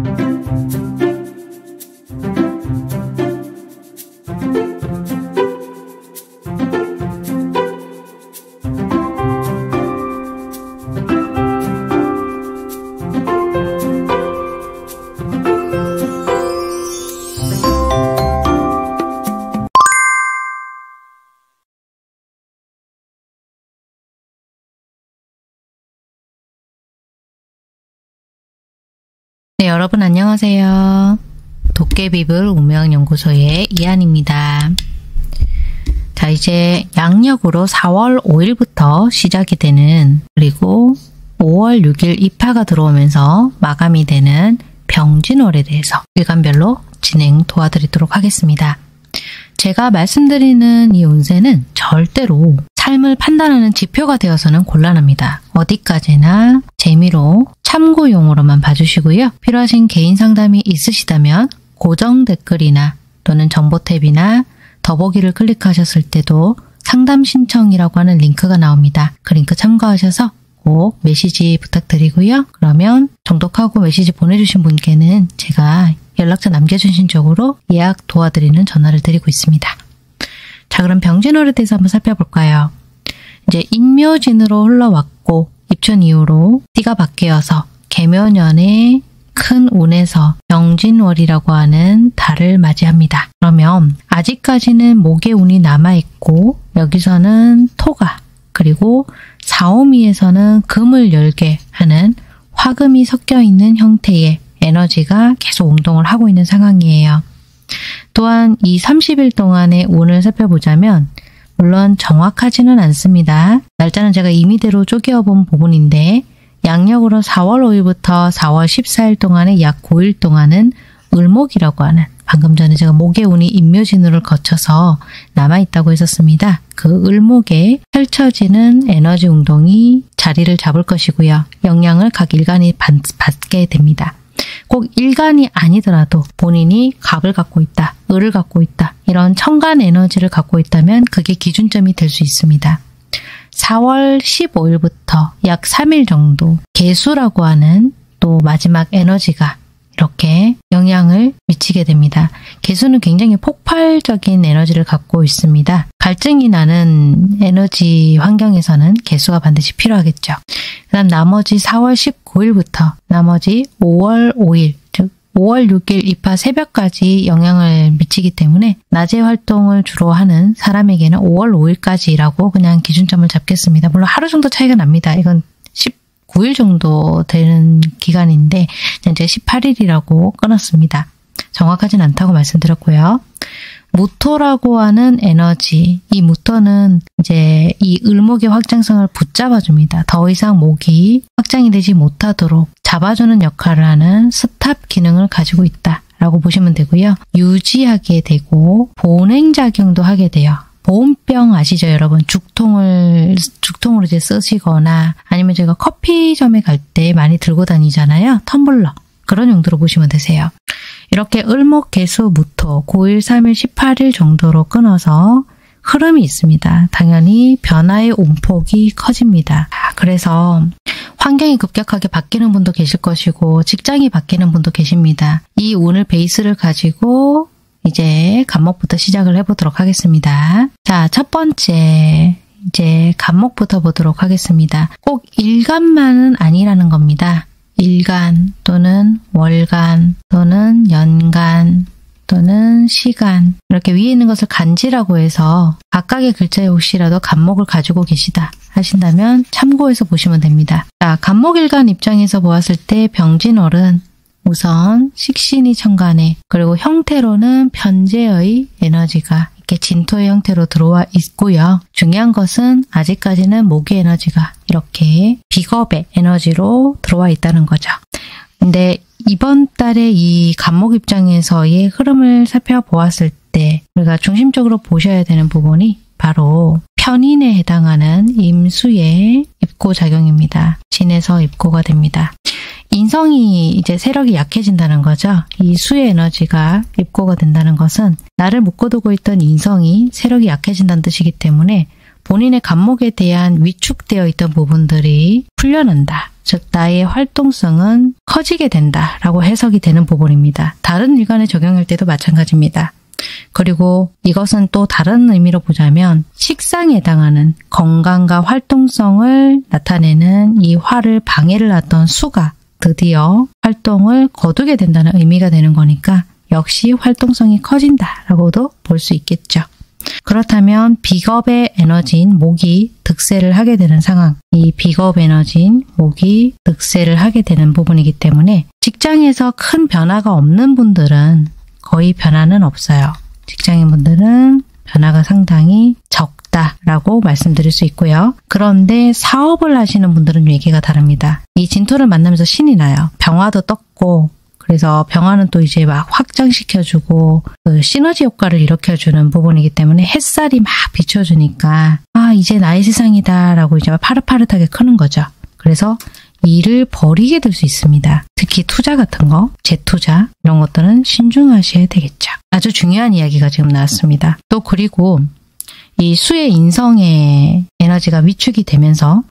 네, 여러분 안녕하세요. 도깨비불 운명연구소의 이한입니다. 자, 이제 양력으로 4월 5일부터 시작이 되는, 그리고 5월 6일 입하가 들어오면서 마감이 되는 병진월에 대해서 일간별로 진행 도와드리도록 하겠습니다. 제가 말씀드리는 이 운세는 절대로 삶을 판단하는 지표가 되어서는 곤란합니다. 어디까지나 재미로 참고용으로만 봐주시고요. 필요하신 개인 상담이 있으시다면 고정 댓글이나 또는 정보 탭이나 더보기를 클릭하셨을 때도 상담 신청이라고 하는 링크가 나옵니다. 그 링크 참고하셔서 꼭 메시지 부탁드리고요. 그러면 정독하고 메시지 보내주신 분께는 제가 연락처 남겨주신 쪽으로 예약 도와드리는 전화를 드리고 있습니다. 자, 그럼 병진월에 대해서 한번 살펴볼까요? 이제 인묘진으로 흘러왔고 입춘 이후로 띠가 바뀌어서 개묘년의 큰 운에서 병진월이라고 하는 달을 맞이합니다. 그러면 아직까지는 목의 운이 남아있고 여기서는 토가, 그리고 사오미에서는 금을 열게 하는 화금이 섞여있는 형태의 에너지가 계속 운동을 하고 있는 상황이에요. 또한 이 30일 동안의 운을 살펴보자면 물론 정확하지는 않습니다. 날짜는 제가 임의대로 쪼개어본 부분인데 양력으로 4월 5일부터 4월 14일 동안의 약 9일 동안은 을목이라고 하는, 방금 전에 제가 목의 운이 인묘진으를 거쳐서 남아있다고 했었습니다. 그 을목에 펼쳐지는 에너지 운동이 자리를 잡을 것이고요. 영향을 각 일간이 받게 됩니다. 꼭 일간이 아니더라도 본인이 갑을 갖고 있다, 을을 갖고 있다, 이런 천간 에너지를 갖고 있다면 그게 기준점이 될 수 있습니다. 4월 15일부터 약 3일 정도 개수라고 하는 또 마지막 에너지가 이렇게 영향을 미치게 됩니다. 개수는 굉장히 폭발적인 에너지를 갖고 있습니다. 갈증이 나는 에너지 환경에서는 개수가 반드시 필요하겠죠. 그 다음 나머지 4월 19일부터 나머지 5월 5일, 즉 5월 6일 입하 새벽까지 영향을 미치기 때문에 낮에 활동을 주로 하는 사람에게는 5월 5일까지라고 그냥 기준점을 잡겠습니다. 물론 하루 정도 차이가 납니다. 이건 19일 정도 되는 기간인데 현재 18일이라고 끊었습니다. 정확하진 않다고 말씀드렸고요. 무토라고 하는 에너지, 이 무토는 이제 이 을목의 확장성을 붙잡아줍니다. 더 이상 목이 확장이 되지 못하도록 잡아주는 역할을 하는 스탑 기능을 가지고 있다라고 보시면 되고요. 유지하게 되고 보냉작용도 하게 돼요. 보온병 아시죠, 여러분? 죽통으로 이제 쓰시거나 아니면 제가 커피점에 갈 때 많이 들고 다니잖아요. 텀블러. 그런 용도로 보시면 되세요. 이렇게 을목, 개수, 무토, 9일, 3일, 18일 정도로 끊어서 흐름이 있습니다. 당연히 변화의 온폭이 커집니다. 그래서 환경이 급격하게 바뀌는 분도 계실 것이고 직장이 바뀌는 분도 계십니다. 이 운을 베이스를 가지고 이제 간목부터 시작을 해보도록 하겠습니다. 자, 첫 번째 이제 간목부터 보도록 하겠습니다. 꼭 일간만은 아니라는 겁니다. 일간 또는 월간 또는 연간 또는 시간, 이렇게 위에 있는 것을 간지라고 해서 각각의 글자에 혹시라도 간목을 가지고 계시다 하신다면 참고해서 보시면 됩니다. 자, 간목일간 입장에서 보았을 때 병진월은 우선 식신이 천간에, 그리고 형태로는 편재의 에너지가 이렇게 진토의 형태로 들어와 있고요. 중요한 것은 아직까지는 목의 에너지가 이렇게 비겁의 에너지로 들어와 있다는 거죠. 근데 이번 달에 이 간목 입장에서의 흐름을 살펴보았을 때 우리가 중심적으로 보셔야 되는 부분이 바로 편인에 해당하는 임수의 입고작용입니다. 진에서 입고가 됩니다. 인성이 이제 세력이 약해진다는 거죠. 이 수의 에너지가 입고가 된다는 것은 나를 묶어두고 있던 인성이 세력이 약해진다는 뜻이기 때문에 본인의 간목에 대한 위축되어 있던 부분들이 풀려난다. 즉 나의 활동성은 커지게 된다라고 해석이 되는 부분입니다. 다른 일간에 적용할 때도 마찬가지입니다. 그리고 이것은 또 다른 의미로 보자면 식상에 해당하는 건강과 활동성을 나타내는 이 화를 방해를 하던 수가 드디어 활동을 거두게 된다는 의미가 되는 거니까 역시 활동성이 커진다라고도 볼 수 있겠죠. 그렇다면 비겁의 에너지인 목이 득세를 하게 되는 상황, 이 비겁 에너지인 목이 득세를 하게 되는 부분이기 때문에 직장에서 큰 변화가 없는 분들은 거의 변화는 없어요. 직장인분들은 변화가 상당히 적다라고 말씀드릴 수 있고요. 그런데 사업을 하시는 분들은 얘기가 다릅니다. 이 진토를 만나면서 신이 나요. 병화도 떴고 그래서 병화는 또 이제 막 확장시켜주고 그 시너지 효과를 일으켜주는 부분이기 때문에 햇살이 막 비춰주니까 아 이제 나의 세상이다 라고 이제 파릇파릇하게 크는 거죠. 그래서 일을 버리게 될 수 있습니다. 특히 투자 같은 거, 재투자 이런 것들은 신중하셔야 되겠죠. 아주 중요한 이야기가 지금 나왔습니다. 또 그리고 이 수의 인성의 에너지가 위축이 되면서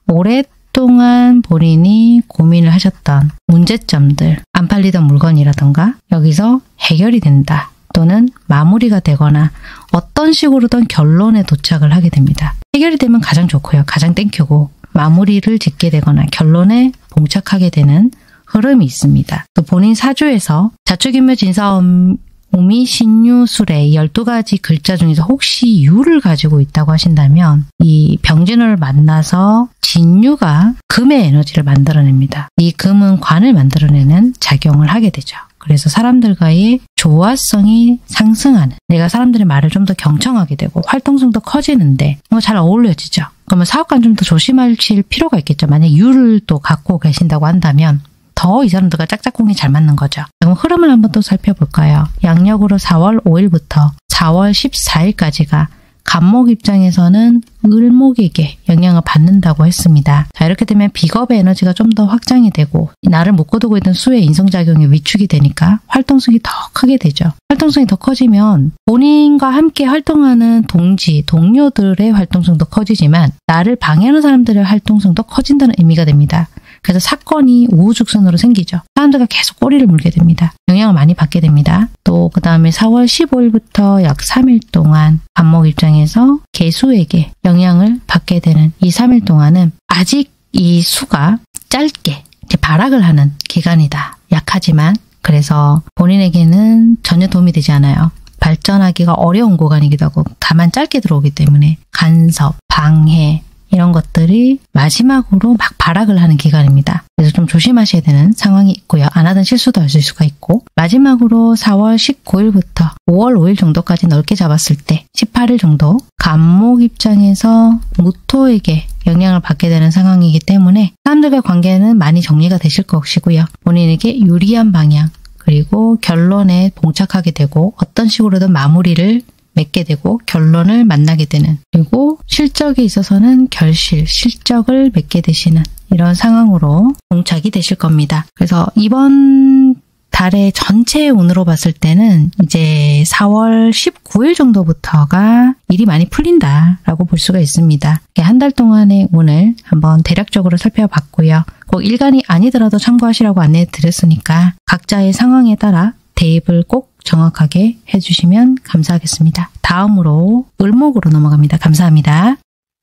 오랫동안 본인이 고민을 하셨던 문제점들, 안 팔리던 물건이라던가 여기서 해결이 된다. 또는 마무리가 되거나 어떤 식으로든 결론에 도착을 하게 됩니다. 해결이 되면 가장 좋고요. 가장 땡큐고 마무리를 짓게 되거나 결론에 봉착하게 되는 흐름이 있습니다. 또 본인 사주에서 자축인묘 진사오미 신유술의 12가지 글자 중에서 혹시 유를 가지고 있다고 하신다면 이 병진호를 만나서 진유가 금의 에너지를 만들어냅니다. 이 금은 관을 만들어내는 작용을 하게 되죠. 그래서 사람들과의 조화성이 상승하는, 내가 사람들의 말을 좀 더 경청하게 되고 활동성도 커지는데 잘 어울려지죠. 그러면 사업가는 좀 더 조심하실 필요가 있겠죠. 만약 유를 또 갖고 계신다고 한다면 더 이 사람들과 짝짝꿍이 잘 맞는 거죠. 그럼 흐름을 한번 또 살펴볼까요? 양력으로 4월 5일부터 4월 14일까지가 간목 입장에서는 을목에게 영향을 받는다고 했습니다. 자, 이렇게 되면 비겁의 에너지가 좀 더 확장이 되고 나를 묶어두고 있던 수의 인성작용이 위축이 되니까 활동성이 더 크게 되죠. 활동성이 더 커지면 본인과 함께 활동하는 동료들의 활동성도 커지지만 나를 방해하는 사람들의 활동성도 커진다는 의미가 됩니다. 그래서 사건이 우후죽순으로 생기죠. 사람들과 계속 꼬리를 물게 됩니다. 영향을 많이 받게 됩니다. 또 그 다음에 4월 15일부터 약 3일 동안 간목 입장에서 개수에게 영향을 받게 되는 이 3일 동안은 아직 이 수가 짧게 이제 발악을 하는 기간이다. 약하지만 그래서 본인에게는 전혀 도움이 되지 않아요. 발전하기가 어려운 구간이기도 하고 다만 짧게 들어오기 때문에 간섭, 방해 이런 것들이 마지막으로 막 발악을 하는 기간입니다. 그래서 좀 조심하셔야 되는 상황이 있고요. 안 하던 실수도 하실 수가 있고 마지막으로 4월 19일부터 5월 5일 정도까지 넓게 잡았을 때 18일 정도 간목 입장에서 무토에게 영향을 받게 되는 상황이기 때문에 사람들과의 관계는 많이 정리가 되실 것이고요. 본인에게 유리한 방향 그리고 결론에 봉착하게 되고 어떤 식으로든 마무리를 맺게 되고 결론을 만나게 되는 그리고 실적에 있어서는 실적을 맺게 되시는 이런 상황으로 봉착이 되실 겁니다. 그래서 이번 달의 전체 운으로 봤을 때는 이제 4월 19일 정도부터가 일이 많이 풀린다라고 볼 수가 있습니다. 한 달 동안의 운을 한번 대략적으로 살펴봤고요. 꼭 일간이 아니더라도 참고하시라고 안내해 드렸으니까 각자의 상황에 따라 대입을 꼭 정확하게 해주시면 감사하겠습니다. 다음으로 을목으로 넘어갑니다. 감사합니다.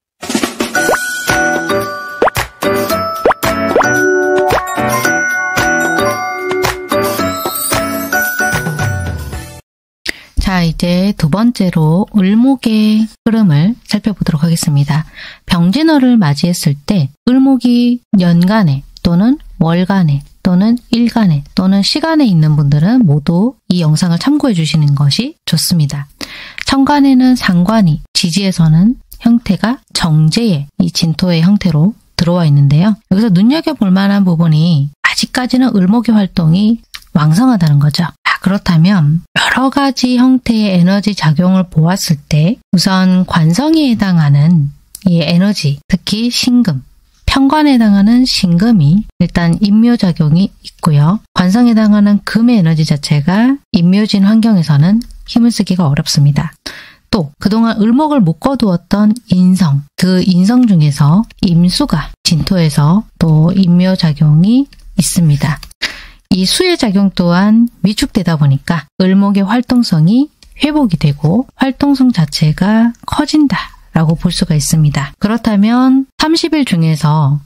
자, 이제 두 번째로 을목의 흐름을 살펴보도록 하겠습니다. 병진월을 맞이했을 때 을목이 연간에 또는 월간에 또는 일간에 또는 시간에 있는 분들은 모두 이 영상을 참고해 주시는 것이 좋습니다. 천간에는 상관이, 지지에서는 형태가 정제의 이 진토의 형태로 들어와 있는데요. 여기서 눈여겨볼 만한 부분이 아직까지는 을목의 활동이 왕성하다는 거죠. 그렇다면 여러 가지 형태의 에너지 작용을 보았을 때 우선 관성에 해당하는 이 에너지, 특히 신금, 편관에 해당하는 신금이 일단 인묘작용이 있고요. 관성에 해당하는 금의 에너지 자체가 인묘진 환경에서는 힘을 쓰기가 어렵습니다. 또 그동안 을목을 묶어두었던 인성, 그 인성 중에서 임수가 진토에서 또 임묘작용이 있습니다. 이 수의 작용 또한 위축되다 보니까 을목의 활동성이 회복이 되고 활동성 자체가 커진다라고 볼 수가 있습니다. 그렇다면 30일 중에서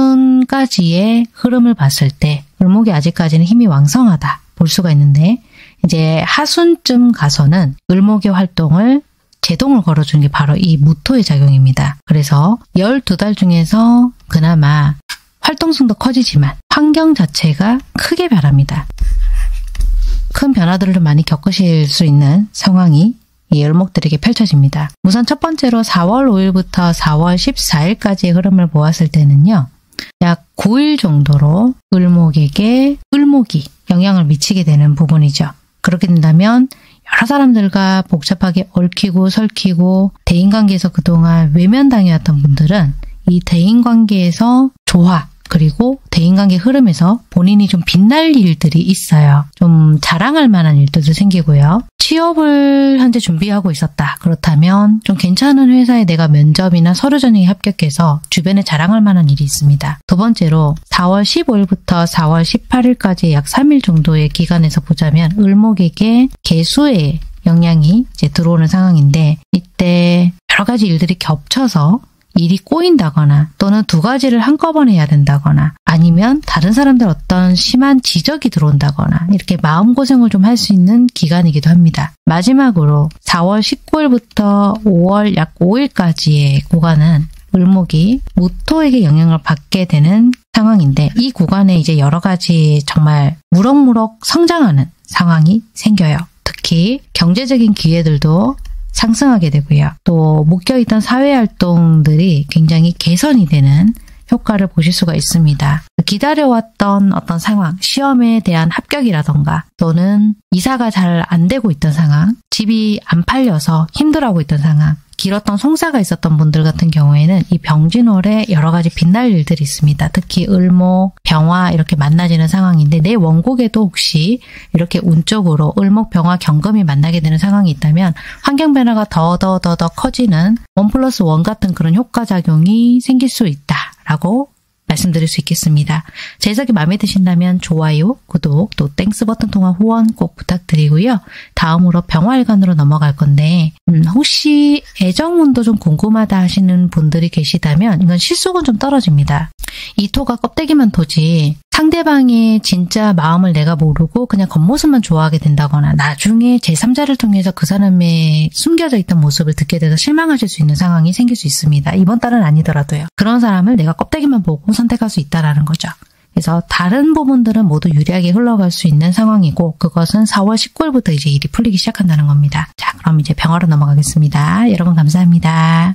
중순까지의 흐름을 봤을 때 을목이 아직까지는 힘이 왕성하다 볼 수가 있는데 이제 하순쯤 가서는 을목의 활동을 제동을 걸어주는 게 바로 이 무토의 작용입니다. 그래서 12달 중에서 그나마 활동성도 커지지만 환경 자체가 크게 변합니다. 큰 변화들을 많이 겪으실 수 있는 상황이 이 을목들에게 펼쳐집니다. 우선 첫 번째로 4월 5일부터 4월 14일까지의 흐름을 보았을 때는요. 약 9일 정도로 을목에게 을목이 영향을 미치게 되는 부분이죠. 그렇게 된다면 여러 사람들과 복잡하게 얽히고 설키고 대인관계에서 그동안 외면당해왔던 분들은 이 대인관계에서 조화 그리고 대인관계 흐름에서 본인이 좀 빛날 일들이 있어요. 좀 자랑할 만한 일들도 생기고요. 취업을 현재 준비하고 있었다. 그렇다면 좀 괜찮은 회사에 내가 면접이나 서류 전형에 합격해서 주변에 자랑할 만한 일이 있습니다. 두 번째로 4월 15일부터 4월 18일까지 약 3일 정도의 기간에서 보자면 을목에게 개수의 영향이 이제 들어오는 상황인데 이때 여러 가지 일들이 겹쳐서 일이 꼬인다거나 또는 두 가지를 한꺼번에 해야 된다거나 아니면 다른 사람들 어떤 심한 지적이 들어온다거나 이렇게 마음고생을 좀 할 수 있는 기간이기도 합니다. 마지막으로 4월 19일부터 5월 약 5일까지의 구간은 을목이 무토에게 영향을 받게 되는 상황인데 이 구간에 이제 여러 가지 정말 무럭무럭 성장하는 상황이 생겨요. 특히 경제적인 기회들도 상승하게 되고요. 또 묶여있던 사회활동들이 굉장히 개선이 되는 효과를 보실 수가 있습니다. 기다려왔던 어떤 상황, 시험에 대한 합격이라던가 또는 이사가 잘 안 되고 있던 상황, 집이 안 팔려서 힘들어하고 있던 상황, 길었던 송사가 있었던 분들 같은 경우에는 이 병진월에 여러 가지 빛날 일들이 있습니다. 특히 을목, 병화 이렇게 만나지는 상황인데 내 원곡에도 혹시 이렇게 운쪽으로 을목, 병화, 경금이 만나게 되는 상황이 있다면 환경 변화가 더 커지는 1+1 같은 그런 효과작용이 생길 수 있다라고 말씀드릴 수 있겠습니다. 제 해석이 마음에 드신다면 좋아요, 구독, 또 땡스 버튼 통한 후원 꼭 부탁드리고요. 다음으로 병화일간으로 넘어갈 건데 혹시 애정운도 좀 궁금하다 하시는 분들이 계시다면 이건 실속은 좀 떨어집니다. 이 토가 껍데기만 토지 상대방의 진짜 마음을 내가 모르고 그냥 겉모습만 좋아하게 된다거나 나중에 제3자를 통해서 그 사람의 숨겨져 있던 모습을 듣게 돼서 실망하실 수 있는 상황이 생길 수 있습니다. 이번 달은 아니더라도요. 그런 사람을 내가 껍데기만 보고 선택할 수 있다는 거죠. 그래서 다른 부분들은 모두 유리하게 흘러갈 수 있는 상황이고 그것은 4월 19일부터 이제 일이 풀리기 시작한다는 겁니다. 자, 그럼 이제 병화로 넘어가겠습니다. 여러분 감사합니다.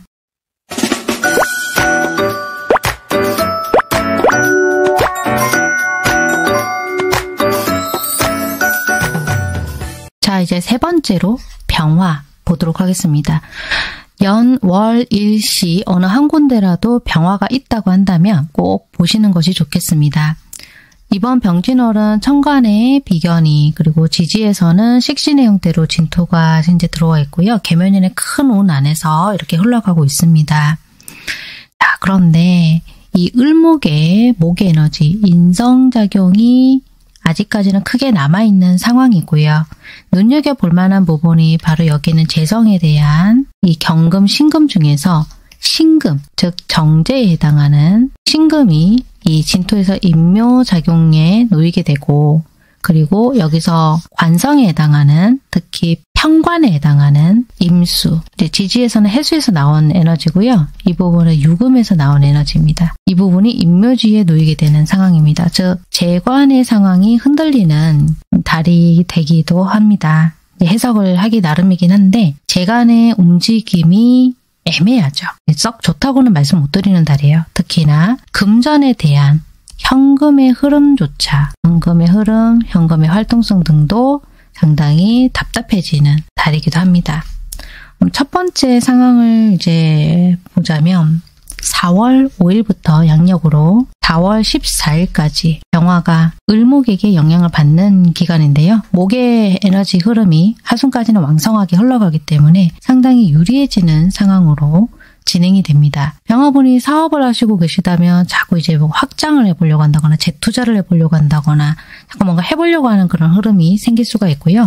자, 이제 세 번째로 병화 보도록 하겠습니다. 연, 월, 일시 어느 한 군데라도 병화가 있다고 한다면 꼭 보시는 것이 좋겠습니다. 이번 병진월은 천간에 비견이 그리고 지지에서는 식신의 형태로 진토가 현재 들어와 있고요. 계면연의 큰 운 안에서 이렇게 흘러가고 있습니다. 자, 그런데 이 을목의 목의 에너지, 인성작용이 아직까지는 크게 남아있는 상황이고요. 눈여겨볼 만한 부분이 바로 여기는 재성에 대한 이 경금, 신금 중에서 신금, 즉 정제에 해당하는 신금이 이 진토에서 임묘작용에 놓이게 되고 그리고 여기서 관성에 해당하는 특히 평관에 해당하는 임수, 이제 지지에서는 해수에서 나온 에너지고요. 이 부분은 유금에서 나온 에너지입니다. 이 부분이 임묘지에 놓이게 되는 상황입니다. 즉 재관의 상황이 흔들리는 달이 되기도 합니다. 해석을 하기 나름이긴 한데 재관의 움직임이 애매하죠. 썩 좋다고는 말씀 못 드리는 달이에요. 특히나 금전에 대한 현금의 흐름조차 현금의 흐름, 현금의 활동성 등도 상당히 답답해지는 달이기도 합니다. 첫 번째 상황을 이제 보자면 4월 5일부터 양력으로 4월 14일까지 병화가 을목에게 영향을 받는 기간인데요. 목의 에너지 흐름이 하순까지는 왕성하게 흘러가기 때문에 상당히 유리해지는 상황으로 진행이 됩니다. 병화분이 사업을 하시고 계시다면 자꾸 이제 뭐 확장을 해보려고 한다거나 재투자를 해보려고 한다거나 자꾸 뭔가 해보려고 하는 그런 흐름이 생길 수가 있고요.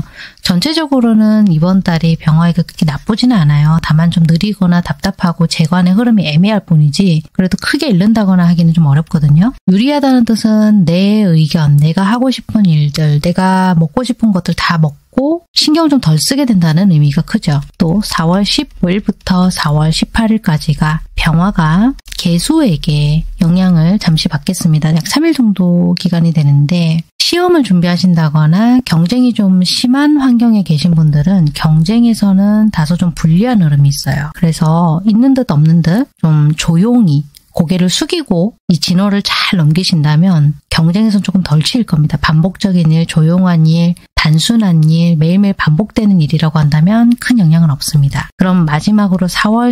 전체적으로는 이번 달이 병화에게 그렇게 나쁘지는 않아요. 다만 좀 느리거나 답답하고 재관의 흐름이 애매할 뿐이지 그래도 크게 잃는다거나 하기는 좀 어렵거든요. 유리하다는 뜻은 내 의견, 내가 하고 싶은 일들, 내가 먹고 싶은 것들 다 먹고 신경 좀 덜 쓰게 된다는 의미가 크죠. 또 4월 15일부터 4월 18일까지가 병화가 개수에게 영향을 잠시 받겠습니다. 약 3일 정도 기간이 되는데 시험을 준비하신다거나 경쟁이 좀 심한 환경에 계신 분들은 경쟁에서는 다소 좀 불리한 흐름이 있어요. 그래서 있는 듯 없는 듯 좀 조용히 고개를 숙이고 이 진호를 잘 넘기신다면 경쟁에서는 조금 덜 치일 겁니다. 반복적인 일, 조용한 일, 단순한 일, 매일매일 반복되는 일이라고 한다면 큰 영향은 없습니다. 그럼 마지막으로 4월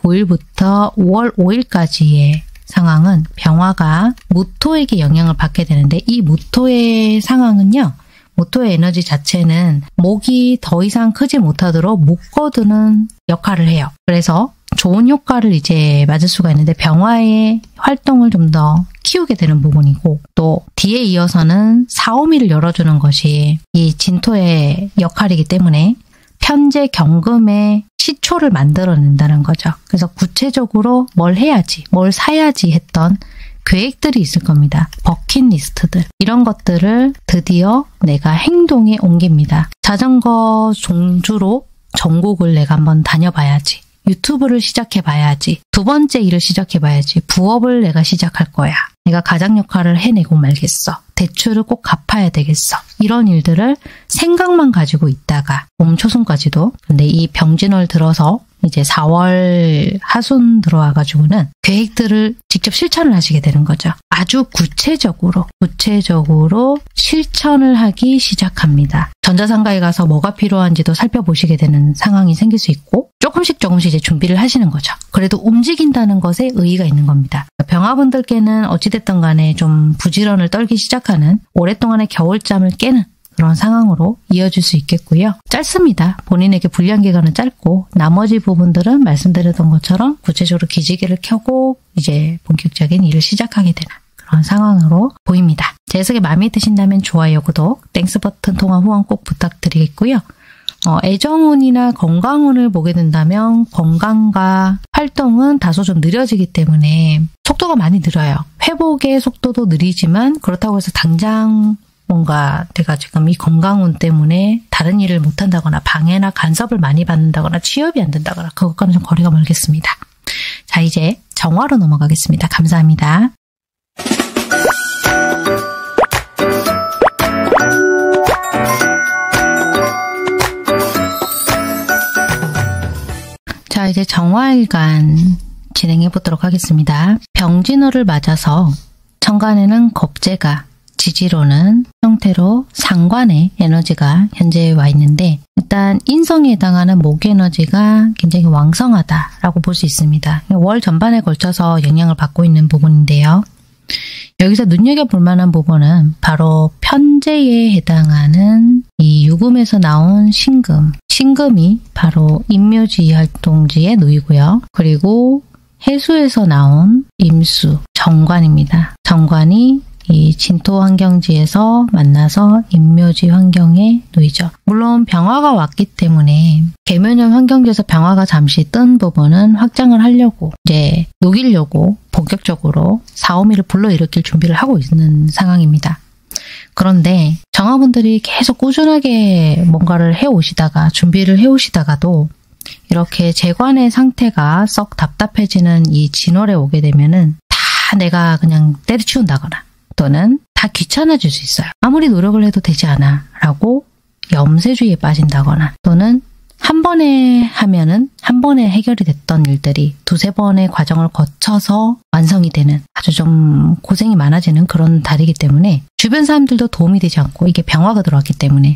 19일부터 5월 5일까지의 상황은 병화가 무토에게 영향을 받게 되는데 이 무토의 상황은요. 무토의 에너지 자체는 목이 더 이상 크지 못하도록 묶어두는 역할을 해요. 그래서 좋은 효과를 이제 맞을 수가 있는데 병화의 활동을 좀 더 키우게 되는 부분이고 또 뒤에 이어서는 사오미를 열어주는 것이 이 진토의 역할이기 때문에 편재 경금의 시초를 만들어낸다는 거죠. 그래서 구체적으로 뭘 해야지, 뭘 사야지 했던 계획들이 있을 겁니다. 버킷리스트들 이런 것들을 드디어 내가 행동에 옮깁니다. 자전거 종주로 전국을 내가 한번 다녀봐야지. 유튜브를 시작해봐야지. 두 번째 일을 시작해봐야지. 부업을 내가 시작할 거야. 내가 가장 역할을 해내고 말겠어. 대출을 꼭 갚아야 되겠어. 이런 일들을 생각만 가지고 있다가 봄 초순까지도 근데 이 병진월 들어서 이제 4월 하순 들어와가지고는 계획들을 직접 실천을 하시게 되는 거죠. 아주 구체적으로 실천을 하기 시작합니다. 전자상가에 가서 뭐가 필요한지도 살펴보시게 되는 상황이 생길 수 있고 조금씩 이제 준비를 하시는 거죠. 그래도 움직인다는 것에 의의가 있는 겁니다. 병화분들께는 어찌됐든 간에 좀 부지런을 떨기 시작하는 오랫동안의 겨울잠을 깨는 그런 상황으로 이어질 수 있겠고요. 짧습니다. 본인에게 불리한 기간은 짧고 나머지 부분들은 말씀드렸던 것처럼 구체적으로 기지개를 켜고 이제 본격적인 일을 시작하게 되는 그런 상황으로 보입니다. 제 해석이 마음에 드신다면 좋아요, 구독, 땡스 버튼 통화 후원 꼭 부탁드리겠고요. 애정운이나 건강운을 보게 된다면 건강과 활동은 다소 좀 느려지기 때문에 속도가 많이 느려요. 회복의 속도도 느리지만 그렇다고 해서 당장 뭔가 내가 지금 이 건강운 때문에 다른 일을 못한다거나 방해나 간섭을 많이 받는다거나 취업이 안 된다거나 그것과는 좀 거리가 멀겠습니다. 자, 이제 정화로 넘어가겠습니다. 감사합니다. 자, 이제 정화일간 진행해 보도록 하겠습니다. 병진호를 맞아서 천간에는 겁재가, 지지로는 형태로 상관의 에너지가 현재 와 있는데 일단 인성에 해당하는 목 에너지가 굉장히 왕성하다라고 볼 수 있습니다. 월 전반에 걸쳐서 영향을 받고 있는 부분인데요. 여기서 눈여겨볼 만한 부분은 바로 편재에 해당하는 이 유금에서 나온 신금. 신금이 바로 임묘지 활동지에 놓이고요. 그리고 해수에서 나온 임수, 정관입니다. 정관이 이 진토 환경지에서 만나서 임묘지 환경에 놓이죠. 물론 병화가 왔기 때문에 계묘년 환경지에서 병화가 잠시 뜬 부분은 확장을 하려고 이제 녹이려고 본격적으로 사오미를 불러일으킬 준비를 하고 있는 상황입니다. 그런데 정화분들이 계속 꾸준하게 뭔가를 해오시다가 준비를 해오시다가도 이렇게 재관의 상태가 썩 답답해지는 이 진월에 오게 되면은 다 내가 그냥 때려치운다거나 또는 다 귀찮아질 수 있어요. 아무리 노력을 해도 되지 않아 라고 염세주의에 빠진다거나 또는 한 번에 하면은 한 번에 해결이 됐던 일들이 두세 번의 과정을 거쳐서 완성이 되는 아주 좀 고생이 많아지는 그런 달이기 때문에 주변 사람들도 도움이 되지 않고 이게 병화가 들어왔기 때문에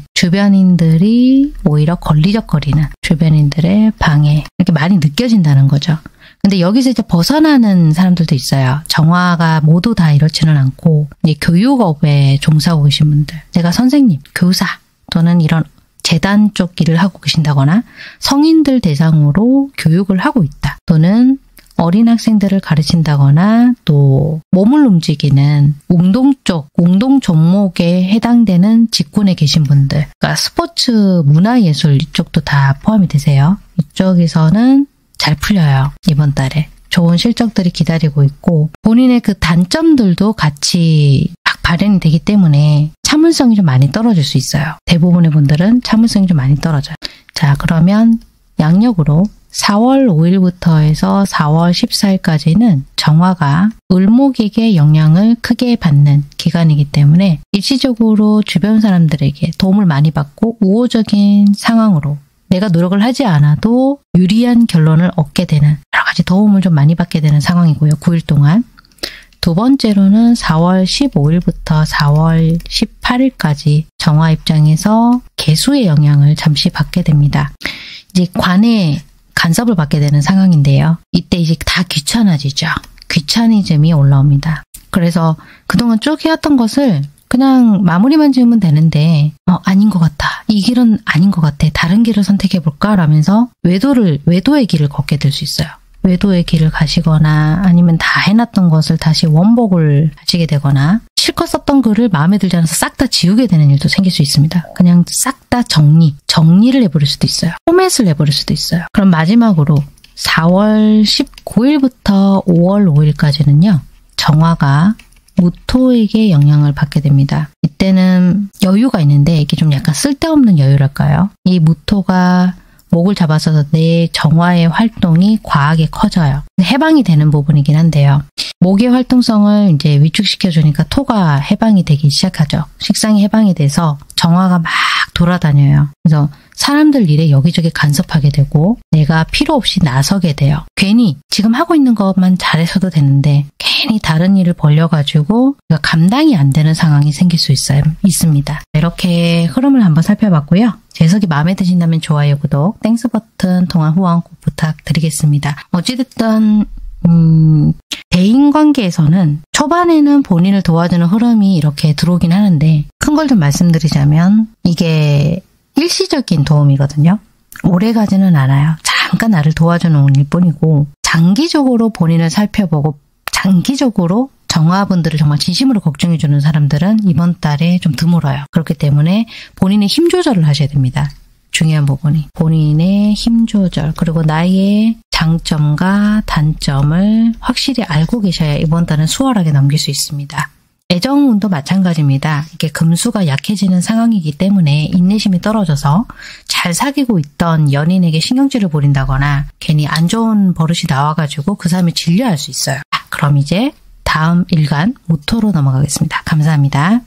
주변인들이 오히려 걸리적거리는 주변인들의 방해 이렇게 많이 느껴진다는 거죠. 근데 여기서 이제 벗어나는 사람들도 있어요. 정화가 모두 다 이렇지는 않고 이제 교육업에 종사하고 계신 분들 내가 선생님, 교사 또는 이런 재단 쪽 일을 하고 계신다거나 성인들 대상으로 교육을 하고 있다. 또는 어린 학생들을 가르친다거나 또 몸을 움직이는 운동 쪽, 운동 종목에 해당되는 직군에 계신 분들 그러니까 스포츠, 문화예술 이쪽도 다 포함이 되세요. 이쪽에서는 잘 풀려요. 이번 달에. 좋은 실적들이 기다리고 있고 본인의 그 단점들도 같이 막 발현이 되기 때문에 참을성이 좀 많이 떨어질 수 있어요. 대부분의 분들은 참을성이 좀 많이 떨어져요. 자, 그러면 양력으로 4월 5일부터 해서 4월 14일까지는 정화가 을목에게 영향을 크게 받는 기간이기 때문에 일시적으로 주변 사람들에게 도움을 많이 받고 우호적인 상황으로 내가 노력을 하지 않아도 유리한 결론을 얻게 되는 여러 가지 도움을 좀 많이 받게 되는 상황이고요. 9일 동안. 두 번째로는 4월 15일부터 4월 18일까지 정화 입장에서 개수의 영향을 잠시 받게 됩니다. 이제 관에 간섭을 받게 되는 상황인데요. 이때 이제 다 귀찮아지죠. 귀차니즘이 올라옵니다. 그래서 그동안 쭉 해왔던 것을 그냥 마무리만 지으면 되는데 아닌 것 같아. 이 길은 아닌 것 같아. 다른 길을 선택해볼까? 라면서 외도의 길을 걷게 될 수 있어요. 외도의 길을 가시거나 아니면 다 해놨던 것을 다시 원복을 하시게 되거나 실컷 썼던 글을 마음에 들지 않아서 싹 다 지우게 되는 일도 생길 수 있습니다. 그냥 싹 다 정리를 해버릴 수도 있어요. 포맷을 해버릴 수도 있어요. 그럼 마지막으로 4월 19일부터 5월 5일까지는요. 정화가 무토에게 영향을 받게 됩니다. 이때는 여유가 있는데 이게 좀 약간 쓸데없는 여유랄까요? 이 무토가 목을 잡아서 내 정화의 활동이 과하게 커져요. 해방이 되는 부분이긴 한데요. 목의 활동성을 이제 위축시켜주니까 토가 해방이 되기 시작하죠. 식상이 해방이 돼서 정화가 막 돌아다녀요. 그래서 사람들 일에 여기저기 간섭하게 되고 내가 필요 없이 나서게 돼요. 괜히 지금 하고 있는 것만 잘해서도 되는데 괜히 다른 일을 벌려가지고 감당이 안 되는 상황이 생길 수 있습니다. 이렇게 흐름을 한번 살펴봤고요. 제 해석이 마음에 드신다면 좋아요, 구독, 땡스 버튼, 통화 후원 꼭 부탁드리겠습니다. 어찌됐든 대인관계에서는 초반에는 본인을 도와주는 흐름이 이렇게 들어오긴 하는데 큰 걸 좀 말씀드리자면 이게 일시적인 도움이거든요. 오래가지는 않아요. 잠깐 나를 도와주는 일 뿐이고 장기적으로 본인을 살펴보고 장기적으로 정화분들을 정말 진심으로 걱정해주는 사람들은 이번 달에 좀 드물어요. 그렇기 때문에 본인의 힘 조절을 하셔야 됩니다. 중요한 부분이. 본인의 힘 조절 그리고 나의 장점과 단점을 확실히 알고 계셔야 이번 달은 수월하게 넘길 수 있습니다. 애정운도 마찬가지입니다. 이게 금수가 약해지는 상황이기 때문에 인내심이 떨어져서 잘 사귀고 있던 연인에게 신경질을 부린다거나 괜히 안 좋은 버릇이 나와가지고 그 사람이 질려할 수 있어요. 그럼 이제 다음 일간 무토로 넘어가겠습니다. 감사합니다.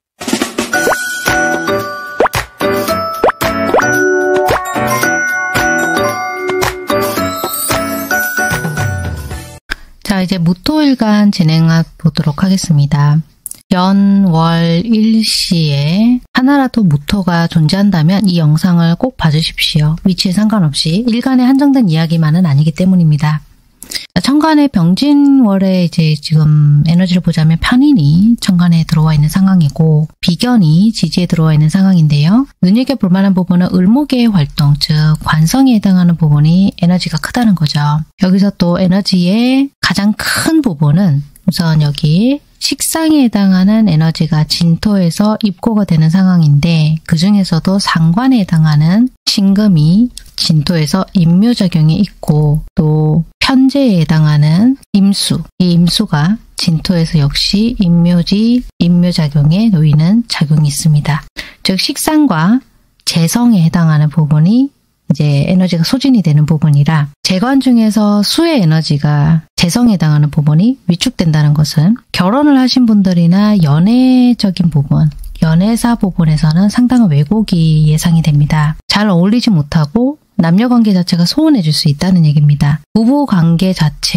자, 이제 무토일간 진행해 보도록 하겠습니다. 연, 월, 일시에 하나라도 무토가 존재한다면 이 영상을 꼭 봐주십시오. 위치에 상관없이 일간에 한정된 이야기만은 아니기 때문입니다. 천간에 병진월에 이제 지금 에너지를 보자면 편인이 천간에 들어와 있는 상황이고 비견이 지지에 들어와 있는 상황인데요. 눈여겨볼 만한 부분은 을목의 활동, 즉 관성에 해당하는 부분이 에너지가 크다는 거죠. 여기서 또 에너지의 가장 큰 부분은 우선 여기 식상에 해당하는 에너지가 진토에서 입고가 되는 상황인데 그 중에서도 상관에 해당하는 신금이 진토에서 임묘작용이 있고 또 편재에 해당하는 임수, 이 임수가 진토에서 역시 임묘작용에 놓이는 작용이 있습니다. 즉 식상과 재성에 해당하는 부분이 이제 에너지가 소진이 되는 부분이라 재관 중에서 수의 에너지가 재성에 해당하는 부분이 위축된다는 것은 결혼을 하신 분들이나 연애적인 부분, 연애사 부분에서는 상당한 왜곡이 예상이 됩니다. 잘 어울리지 못하고 남녀관계 자체가 소원해질 수 있다는 얘기입니다. 부부관계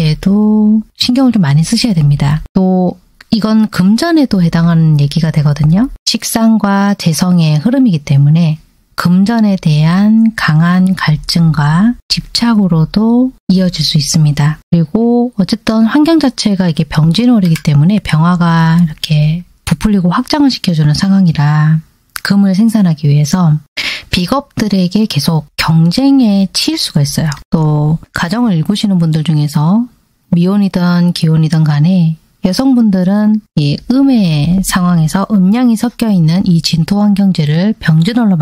자체도 신경을 좀 많이 쓰셔야 됩니다. 또 이건 금전에도 해당하는 얘기가 되거든요. 식상과 재성의 흐름이기 때문에 금전에 대한 강한 갈증과 집착으로도 이어질 수 있습니다. 그리고 어쨌든 환경 자체가 이게 병진월이기 때문에 병화가 이렇게 부풀리고 확장을 시켜주는 상황이라 금을 생산하기 위해서 비겁들에게 계속 경쟁에 치일 수가 있어요. 또 가정을 일구시는 분들 중에서 미혼이든 기혼이든 간에 여성분들은 이 음의 상황에서 음양이 섞여 있는 이 진토 환경지를 병진월로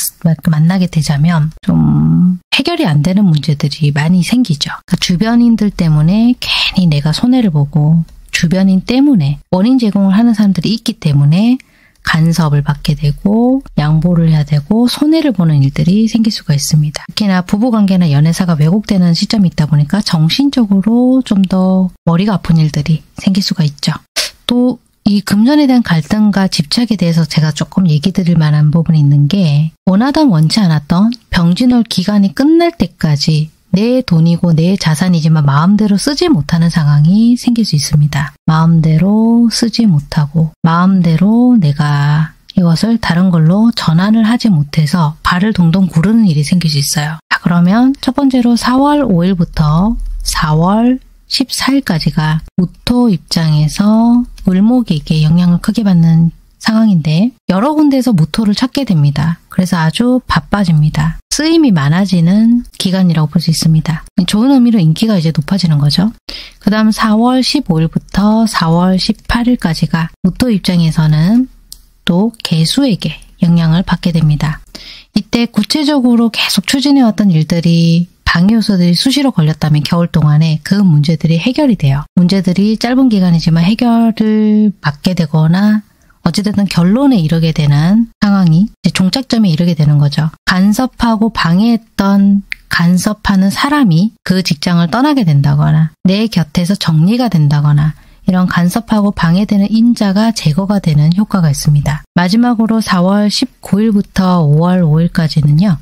만나게 되자면 좀 해결이 안 되는 문제들이 많이 생기죠. 그러니까 주변인들 때문에 괜히 내가 손해를 보고 주변인 때문에 원인 제공을 하는 사람들이 있기 때문에 간섭을 받게 되고 양보를 해야 되고 손해를 보는 일들이 생길 수가 있습니다. 특히나 부부관계나 연애사가 왜곡되는 시점이 있다 보니까 정신적으로 좀 더 머리가 아픈 일들이 생길 수가 있죠. 또 이 금전에 대한 갈등과 집착에 대해서 제가 조금 얘기 드릴 만한 부분이 있는 게 원하던 원치 않았던 병진월 기간이 끝날 때까지 내 돈이고 내 자산이지만 마음대로 쓰지 못하는 상황이 생길 수 있습니다. 마음대로 쓰지 못하고 마음대로 내가 이것을 다른 걸로 전환을 하지 못해서 발을 동동 구르는 일이 생길 수 있어요. 자, 그러면 첫 번째로 4월 5일부터 4월 14일까지가 무토 입장에서 을목에게 영향을 크게 받는 상황인데 여러 군데에서 무토를 찾게 됩니다. 그래서 아주 바빠집니다. 쓰임이 많아지는 기간이라고 볼 수 있습니다. 좋은 의미로 인기가 이제 높아지는 거죠. 그 다음 4월 15일부터 4월 18일까지가 무토 입장에서는 또 개수에게 영향을 받게 됩니다. 이때 구체적으로 계속 추진해왔던 일들이 방해 요소들이 수시로 걸렸다면 겨울 동안에 그 문제들이 해결이 돼요. 문제들이 짧은 기간이지만 해결을 받게 되거나 어찌됐든 결론에 이르게 되는 상황이 이제 종착점에 이르게 되는 거죠. 간섭하고 방해했던 간섭하는 사람이 그 직장을 떠나게 된다거나 내 곁에서 정리가 된다거나 이런 간섭하고 방해되는 인자가 제거가 되는 효과가 있습니다. 마지막으로 4월 19일부터 5월 5일까지는요.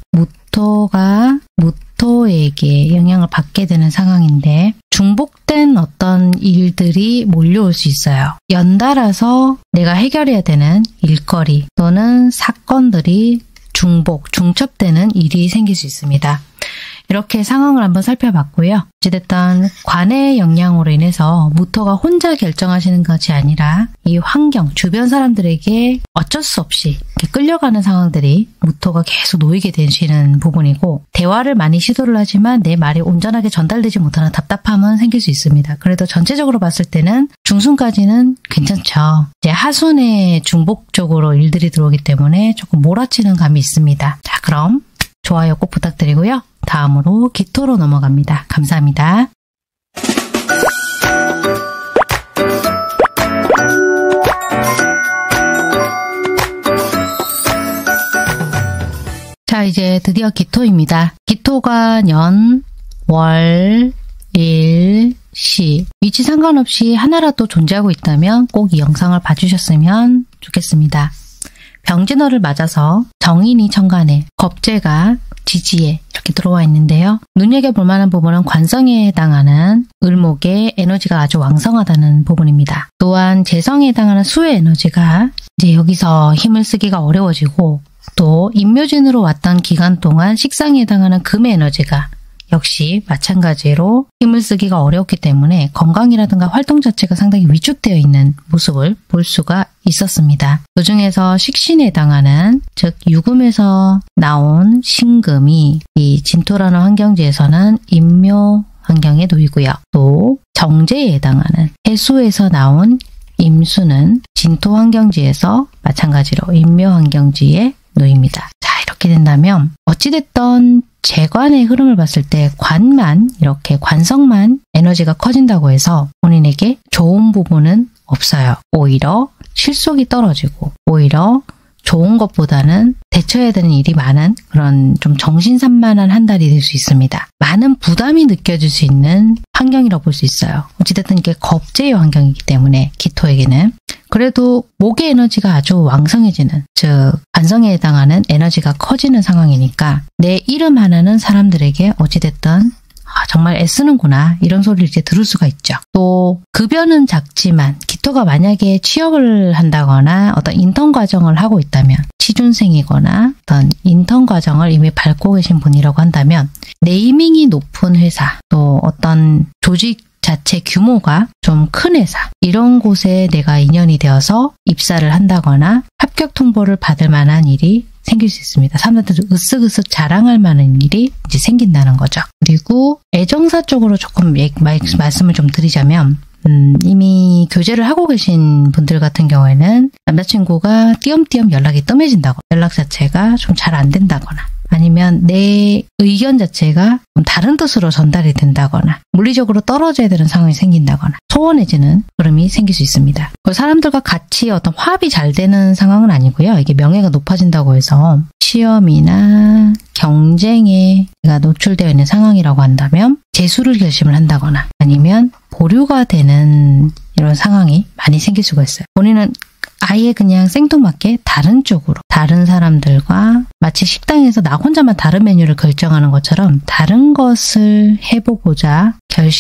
무토에게 영향을 받게 되는 상황인데 중복된 어떤 일들이 몰려올 수 있어요. 연달아서 내가 해결해야 되는 일거리 또는 사건들이 중첩되는 일이 생길 수 있습니다. 이렇게 상황을 한번 살펴봤고요. 어찌됐든 관의 영향으로 인해서 무토가 혼자 결정하시는 것이 아니라 이 환경, 주변 사람들에게 어쩔 수 없이 이렇게 끌려가는 상황들이 무토가 계속 놓이게 되시는 부분이고 대화를 많이 시도를 하지만 내 말이 온전하게 전달되지 못하는 답답함은 생길 수 있습니다. 그래도 전체적으로 봤을 때는 중순까지는 괜찮죠. 이제 하순에 중복 쪽으로 일들이 들어오기 때문에 조금 몰아치는 감이 있습니다. 자, 그럼 좋아요 꼭 부탁드리고요. 다음으로 기토로 넘어갑니다. 감사합니다. 자, 이제 드디어 기토입니다. 기토가 년, 월, 일, 시 위치 상관없이 하나라도 존재하고 있다면 꼭 이 영상을 봐주셨으면 좋겠습니다. 병진월을 맞아서 정인이 천간에, 겁재가 지지에 이렇게 들어와 있는데요. 눈여겨볼 만한 부분은 관성에 해당하는 을목의 에너지가 아주 왕성하다는 부분입니다. 또한 재성에 해당하는 수의 에너지가 이제 여기서 힘을 쓰기가 어려워지고 또 임묘진으로 왔던 기간 동안 식상에 해당하는 금의 에너지가 역시 마찬가지로 힘을 쓰기가 어려웠기 때문에 건강이라든가 활동 자체가 상당히 위축되어 있는 모습을 볼 수가 있었습니다. 그중에서 식신에 해당하는 즉 유금에서 나온 신금이 이 진토라는 환경지에서는 임묘 환경에 놓이고요. 또 정제에 해당하는 해수에서 나온 임수는 진토 환경지에서 마찬가지로 임묘 환경지에 놓입니다. 자, 이렇게 된다면 어찌됐던 재관의 흐름을 봤을 때 관만 이렇게 관성만 에너지가 커진다고 해서 본인에게 좋은 부분은 없어요. 오히려 실속이 떨어지고 오히려 좋은 것보다는 대처해야 되는 일이 많은 그런 좀 정신산만한 한 달이 될 수 있습니다. 많은 부담이 느껴질 수 있는 환경이라고 볼 수 있어요. 어찌됐든 이게 겁제의 환경이기 때문에 기토에게는. 그래도 목의 에너지가 아주 왕성해지는, 즉 관성에 해당하는 에너지가 커지는 상황이니까 내 이름 하나는 사람들에게 어찌됐든 정말 애쓰는구나 이런 소리를 이제 들을 수가 있죠. 또 급여는 작지만 기토가 만약에 취업을 한다거나 어떤 인턴 과정을 하고 있다면, 취준생이거나 어떤 인턴 과정을 이미 밟고 계신 분이라고 한다면 네이밍이 높은 회사, 또 어떤 조직 자체 규모가 좀 큰 회사, 이런 곳에 내가 인연이 되어서 입사를 한다거나 합격 통보를 받을 만한 일이 생길 수 있습니다. 사람들한테 으쓱으쓱 자랑할 만한 일이 이제 생긴다는 거죠. 그리고 애정사 쪽으로 조금 말씀을 좀 드리자면, 이미 교제를 하고 계신 분들 같은 경우에는 남자친구가 띄엄띄엄 연락이 뜸해진다거나, 연락 자체가 좀 잘 안 된다거나, 아니면 내 의견 자체가 좀 다른 뜻으로 전달이 된다거나, 물리적으로 떨어져야 되는 상황이 생긴다거나, 소원해지는 흐름이 생길 수 있습니다. 사람들과 같이 어떤 화합이 잘 되는 상황은 아니고요. 이게 명예가 높아진다고 해서 시험이나 경쟁에 내가 노출되어 있는 상황이라고 한다면 재수를 결심을 한다거나, 아니면 보류가 되는 이런 상황이 많이 생길 수가 있어요. 본인은 아예 그냥 생뚱맞게 다른 쪽으로, 다른 사람들과 마치 식당에서 나 혼자만 다른 메뉴를 결정하는 것처럼 다른 것을 해보고자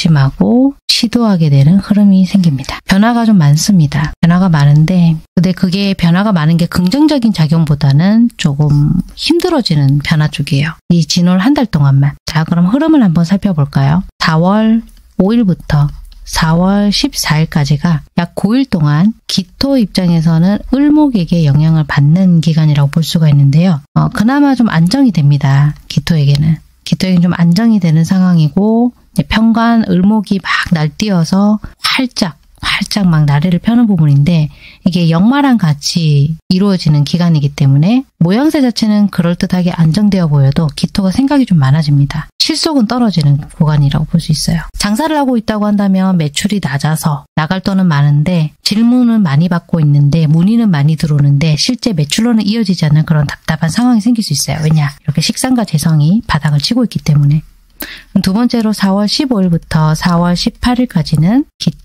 결심하고 시도하게 되는 흐름이 생깁니다. 변화가 좀 많습니다. 변화가 많은데, 근데 그게 변화가 많은 게 긍정적인 작용보다는 조금 힘들어지는 변화 쪽이에요. 이 진월 한 달 동안만. 자, 그럼 흐름을 한번 살펴볼까요? 4월 5일부터 4월 14일까지가 약 9일 동안 기토 입장에서는 을목에게 영향을 받는 기간이라고 볼 수가 있는데요. 그나마 좀 안정이 됩니다. 기토에게는 좀 안정이 되는 상황이고, 편관 을목이 막 날뛰어서 활짝 막 나래를 펴는 부분인데, 이게 역마랑 같이 이루어지는 기간이기 때문에 모양새 자체는 그럴듯하게 안정되어 보여도 기토가 생각이 좀 많아집니다. 실속은 떨어지는 구간이라고 볼 수 있어요. 장사를 하고 있다고 한다면 매출이 낮아서 나갈 돈은 많은데, 질문은 많이 받고 있는데, 문의는 많이 들어오는데 실제 매출로는 이어지지 않는 그런 답답한 상황이 생길 수 있어요. 왜냐? 이렇게 식상과 재성이 바닥을 치고 있기 때문에. 두 번째로 4월 15일부터 4월 18일까지는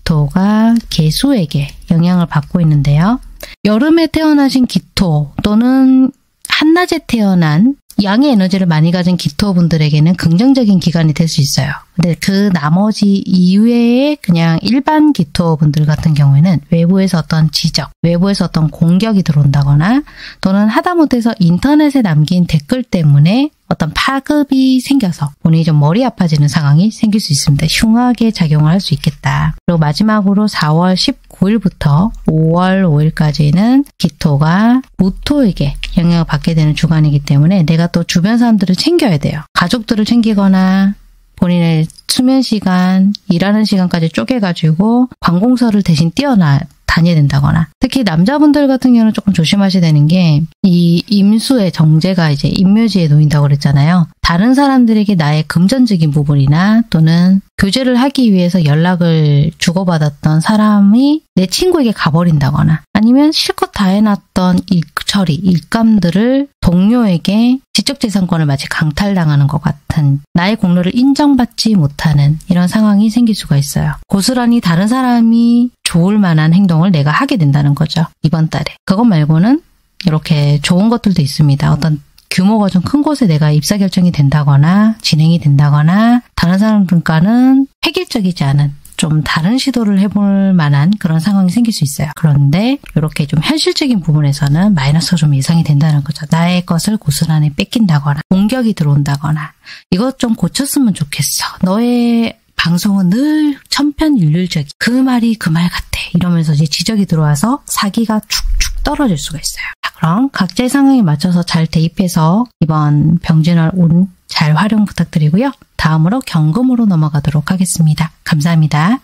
기토가 계수에게 영향을 받고 있는데요. 여름에 태어나신 기토 또는 한낮에 태어난 양의 에너지를 많이 가진 기토분들에게는 긍정적인 기간이 될 수 있어요. 근데 그 나머지 이외에 그냥 일반 기토분들 같은 경우에는 외부에서 어떤 지적, 외부에서 어떤 공격이 들어온다거나, 또는 하다못해서 인터넷에 남긴 댓글 때문에 어떤 파급이 생겨서 본인이 좀 머리 아파지는 상황이 생길 수 있습니다. 흉하게 작용을 할 수 있겠다. 그리고 마지막으로 4월 19일부터 5월 5일까지는 기토가 무토에게 영향을 받게 되는 주간이기 때문에 내가 또 주변 사람들을 챙겨야 돼요. 가족들을 챙기거나 본인의 수면 시간, 일하는 시간까지 쪼개가지고 관공서를 대신 다녀야 된다거나, 특히 남자분들 같은 경우는 조금 조심하셔야 되는 게, 이 임수의 정제가 이제 임묘지에 놓인다고 그랬잖아요. 다른 사람들에게 나의 금전적인 부분이나 또는 교제를 하기 위해서 연락을 주고받았던 사람이 내 친구에게 가버린다거나, 아니면 실컷 다 해놨던 일감들을 동료에게 지적재산권을 마치 강탈당하는 것 같은, 나의 공로를 인정받지 못하는 이런 상황이 생길 수가 있어요. 고스란히 다른 사람이 좋을 만한 행동을 내가 하게 된다는 거죠. 이번 달에. 그것 말고는 이렇게 좋은 것들도 있습니다. 어떤 규모가 좀 큰 곳에 내가 입사 결정이 된다거나 진행이 된다거나, 다른 사람들과는 획일적이지 않은 좀 다른 시도를 해볼 만한 그런 상황이 생길 수 있어요. 그런데 이렇게 좀 현실적인 부분에서는 마이너스가 좀 예상이 된다는 거죠. 나의 것을 고스란히 뺏긴다거나 공격이 들어온다거나, 이것 좀 고쳤으면 좋겠어, 너의 방송은 늘 천편일률적이, 그 말이 그 말 같아, 이러면서 이제 지적이 들어와서 사기가 축축 떨어질 수가 있어요. 자, 그럼 각자의 상황에 맞춰서 잘 대입해서 이번 병진월 운 잘 활용 부탁드리고요. 다음으로 경금으로 넘어가도록 하겠습니다. 감사합니다.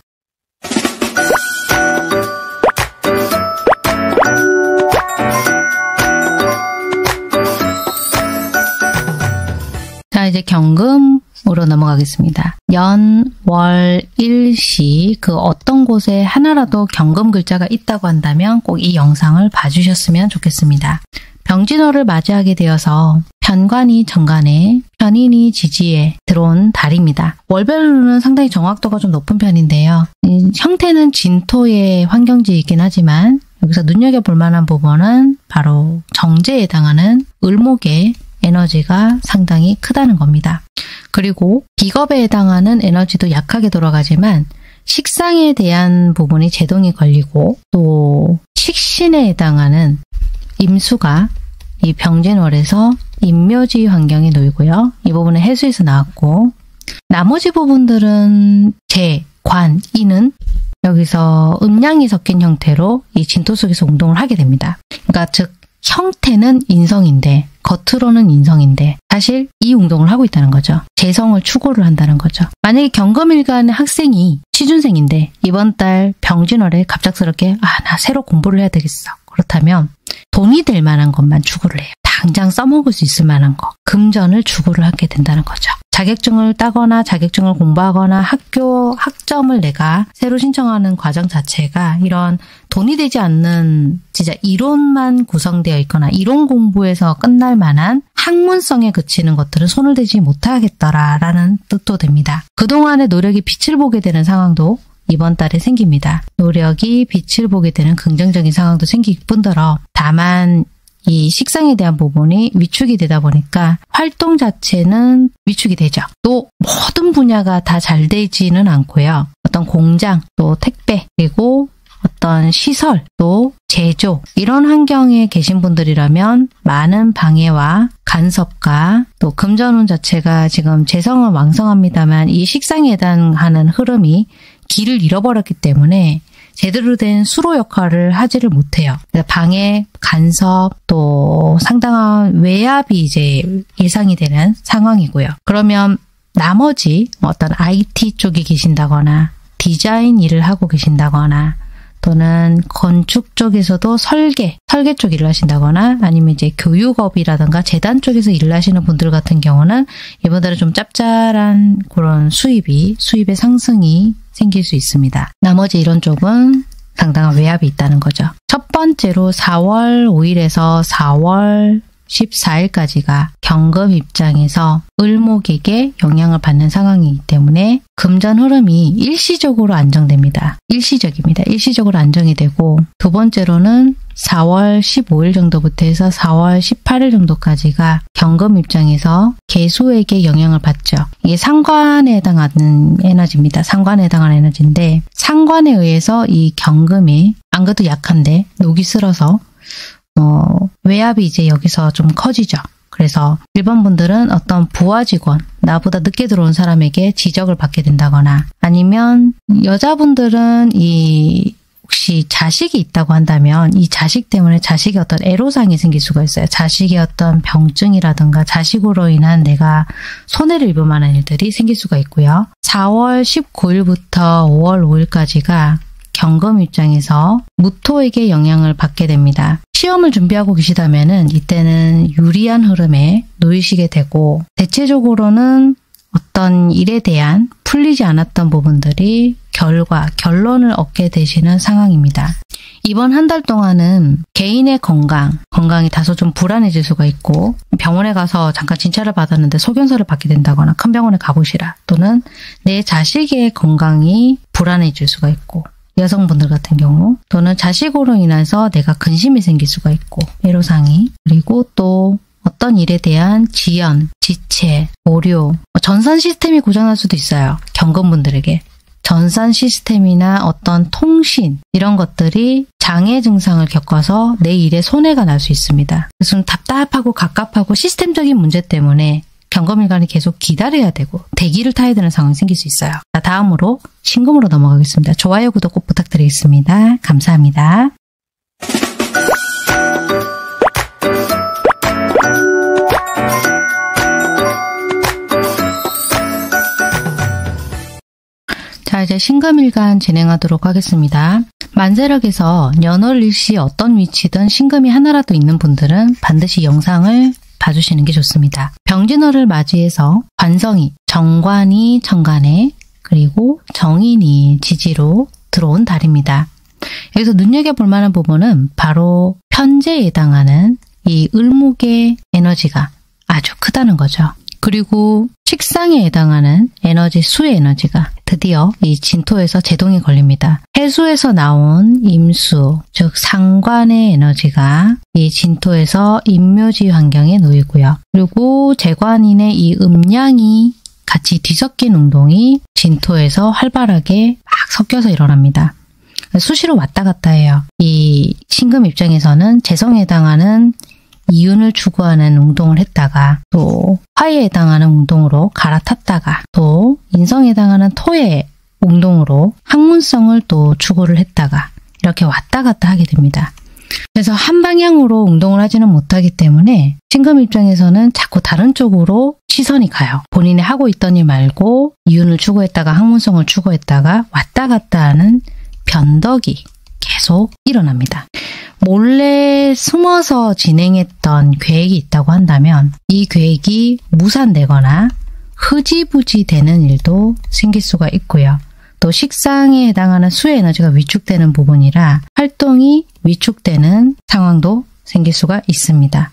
자, 이제 경금으로 넘어가겠습니다. 연, 월, 일시 그 어떤 곳에 하나라도 경금 글자가 있다고 한다면 꼭 이 영상을 봐주셨으면 좋겠습니다. 병진호를 맞이하게 되어서 편관이 정관에, 편인이 지지에 들어온 달입니다. 월별로는 상당히 정확도가 좀 높은 편인데요. 형태는 진토의 환경지이긴 하지만 여기서 눈여겨볼 만한 부분은 바로 정제에 해당하는 을목의 에너지가 상당히 크다는 겁니다. 그리고 비겁에 해당하는 에너지도 약하게 돌아가지만 식상에 대한 부분이 제동이 걸리고 또 식신에 해당하는 임수가 이 병진월에서 임묘지 환경에 놓이고요. 이 부분은 해수에서 나왔고 나머지 부분들은 재, 관, 인은 여기서 음양이 섞인 형태로 이 진토 속에서 운동을 하게 됩니다. 그러니까 즉 형태는 인성인데 겉으로는 인성인데 사실 이 운동을 하고 있다는 거죠. 재성을 추구를 한다는 거죠. 만약에 경금일간의 학생이 취준생인데 이번 달 병진월에 갑작스럽게 나 새로 공부를 해야 되겠어. 그렇다면 돈이 될 만한 것만 추구를 해요. 당장 써먹을 수 있을 만한 거. 금전을 추구를 하게 된다는 거죠. 자격증을 따거나 자격증을 공부하거나 학점을 내가 새로 신청하는 과정 자체가 이런 돈이 되지 않는 진짜 이론만 구성되어 있거나 이론 공부에서 끝날 만한 학문성에 그치는 것들은 손을 대지 못하겠더라라는 뜻도 됩니다. 그동안의 노력이 빛을 보게 되는 상황도 이번 달에 생깁니다. 노력이 빛을 보게 되는 긍정적인 상황도 생길 뿐더러 다만 이 식상에 대한 부분이 위축이 되다 보니까 활동 자체는 위축이 되죠. 또 모든 분야가 다 잘 되지는 않고요. 어떤 공장, 또 택배, 그리고 어떤 시설, 또 제조 이런 환경에 계신 분들이라면 많은 방해와 간섭과 또 금전운 자체가 지금 재성은 왕성합니다만 이 식상에 해당하는 흐름이 길을 잃어버렸기 때문에 제대로 된 수로 역할을 하지를 못해요. 방해, 간섭, 또 상당한 외압이 이제 예상이 되는 상황이고요. 그러면 나머지 어떤 IT 쪽에 계신다거나 디자인 일을 하고 계신다거나 또는 건축 쪽에서도 설계 쪽 일을 하신다거나 아니면 이제 교육업이라든가 재단 쪽에서 일을 하시는 분들 같은 경우는 이번 달에 좀 짭짤한 그런 수입의 상승이 생길 수 있습니다. 나머지 이런 쪽은 상당한 외압이 있다는 거죠. 첫 번째로 4월 5일에서 4월 14일까지가 경금 입장에서 을목에게 영향을 받는 상황이기 때문에 금전 흐름이 일시적으로 안정됩니다. 일시적입니다. 일시적으로 안정이 되고 두 번째로는 4월 15일 정도부터 해서 4월 18일 정도까지가 경금 입장에서 계수에게 영향을 받죠. 이게 상관에 해당하는 에너지입니다. 상관에 해당하는 에너지인데 상관에 의해서 이 경금이 안 그래도 약한데 녹이 슬어서 외압이 이제 여기서 좀 커지죠. 그래서 일반 분들은 어떤 부하 직원, 나보다 늦게 들어온 사람에게 지적을 받게 된다거나 아니면 여자분들은 혹시 자식이 있다고 한다면 이 자식 때문에 자식의 어떤 애로사항이 생길 수가 있어요. 자식의 어떤 병증이라든가 자식으로 인한 내가 손해를 입을 만한 일들이 생길 수가 있고요. 4월 19일부터 5월 5일까지가 경금 입장에서 무토에게 영향을 받게 됩니다. 시험을 준비하고 계시다면은 이때는 유리한 흐름에 놓이시게 되고 대체적으로는 어떤 일에 대한 풀리지 않았던 부분들이 결론을 얻게 되시는 상황입니다. 이번 한 달 동안은 개인의 건강이 다소 좀 불안해질 수가 있고 병원에 가서 잠깐 진찰을 받았는데 소견서를 받게 된다거나 큰 병원에 가보시라 또는 내 자식의 건강이 불안해질 수가 있고 여성분들 같은 경우 또는 자식으로 인해서 내가 근심이 생길 수가 있고 애로사항이 그리고 또 어떤 일에 대한 지연, 지체, 오류, 전산 시스템이 고장날 수도 있어요. 경금분들에게. 전산 시스템이나 어떤 통신 이런 것들이 장애 증상을 겪어서 내 일에 손해가 날 수 있습니다. 그래서 좀 답답하고 갑갑하고 시스템적인 문제 때문에 경금일간이 계속 기다려야 되고 대기를 타야 되는 상황이 생길 수 있어요. 자, 다음으로 신금으로 넘어가겠습니다. 좋아요, 구독 꼭 부탁드리겠습니다. 감사합니다. 자, 이제 신금일간 진행하도록 하겠습니다. 만세력에서 연월일시 어떤 위치든 신금이 하나라도 있는 분들은 반드시 영상을 봐주시는 게 좋습니다. 병진월을 맞이해서 관성이, 정관이 정관에 그리고 정인이 지지로 들어온 달입니다. 여기서 눈여겨볼 만한 부분은 바로 편제에 해당하는 이 을목의 에너지가 아주 크다는 거죠. 그리고 식상에 해당하는 에너지 수의 에너지가 드디어 이 진토에서 제동이 걸립니다. 해수에서 나온 임수, 즉 상관의 에너지가 이 진토에서 임묘지 환경에 놓이고요. 그리고 재관인의 이 음양이 같이 뒤섞인 운동이 진토에서 활발하게 막 섞여서 일어납니다. 수시로 왔다 갔다 해요. 이 신금 입장에서는 재성에 해당하는 이윤을 추구하는 운동을 했다가 또 화에 해당하는 운동으로 갈아탔다가 또 인성에 해당하는 토의 운동으로 학문성을 또 추구를 했다가 이렇게 왔다 갔다 하게 됩니다. 그래서 한 방향으로 운동을 하지는 못하기 때문에 신금 입장에서는 자꾸 다른 쪽으로 시선이 가요. 본인이 하고 있던 일 말고 이윤을 추구했다가 학문성을 추구했다가 왔다 갔다 하는 변덕이 계속 일어납니다. 몰래 숨어서 진행했던 계획이 있다고 한다면 이 계획이 무산되거나 흐지부지 되는 일도 생길 수가 있고요. 또 식상에 해당하는 수의 에너지가 위축되는 부분이라 활동이 위축되는 상황도 생길 수가 있습니다.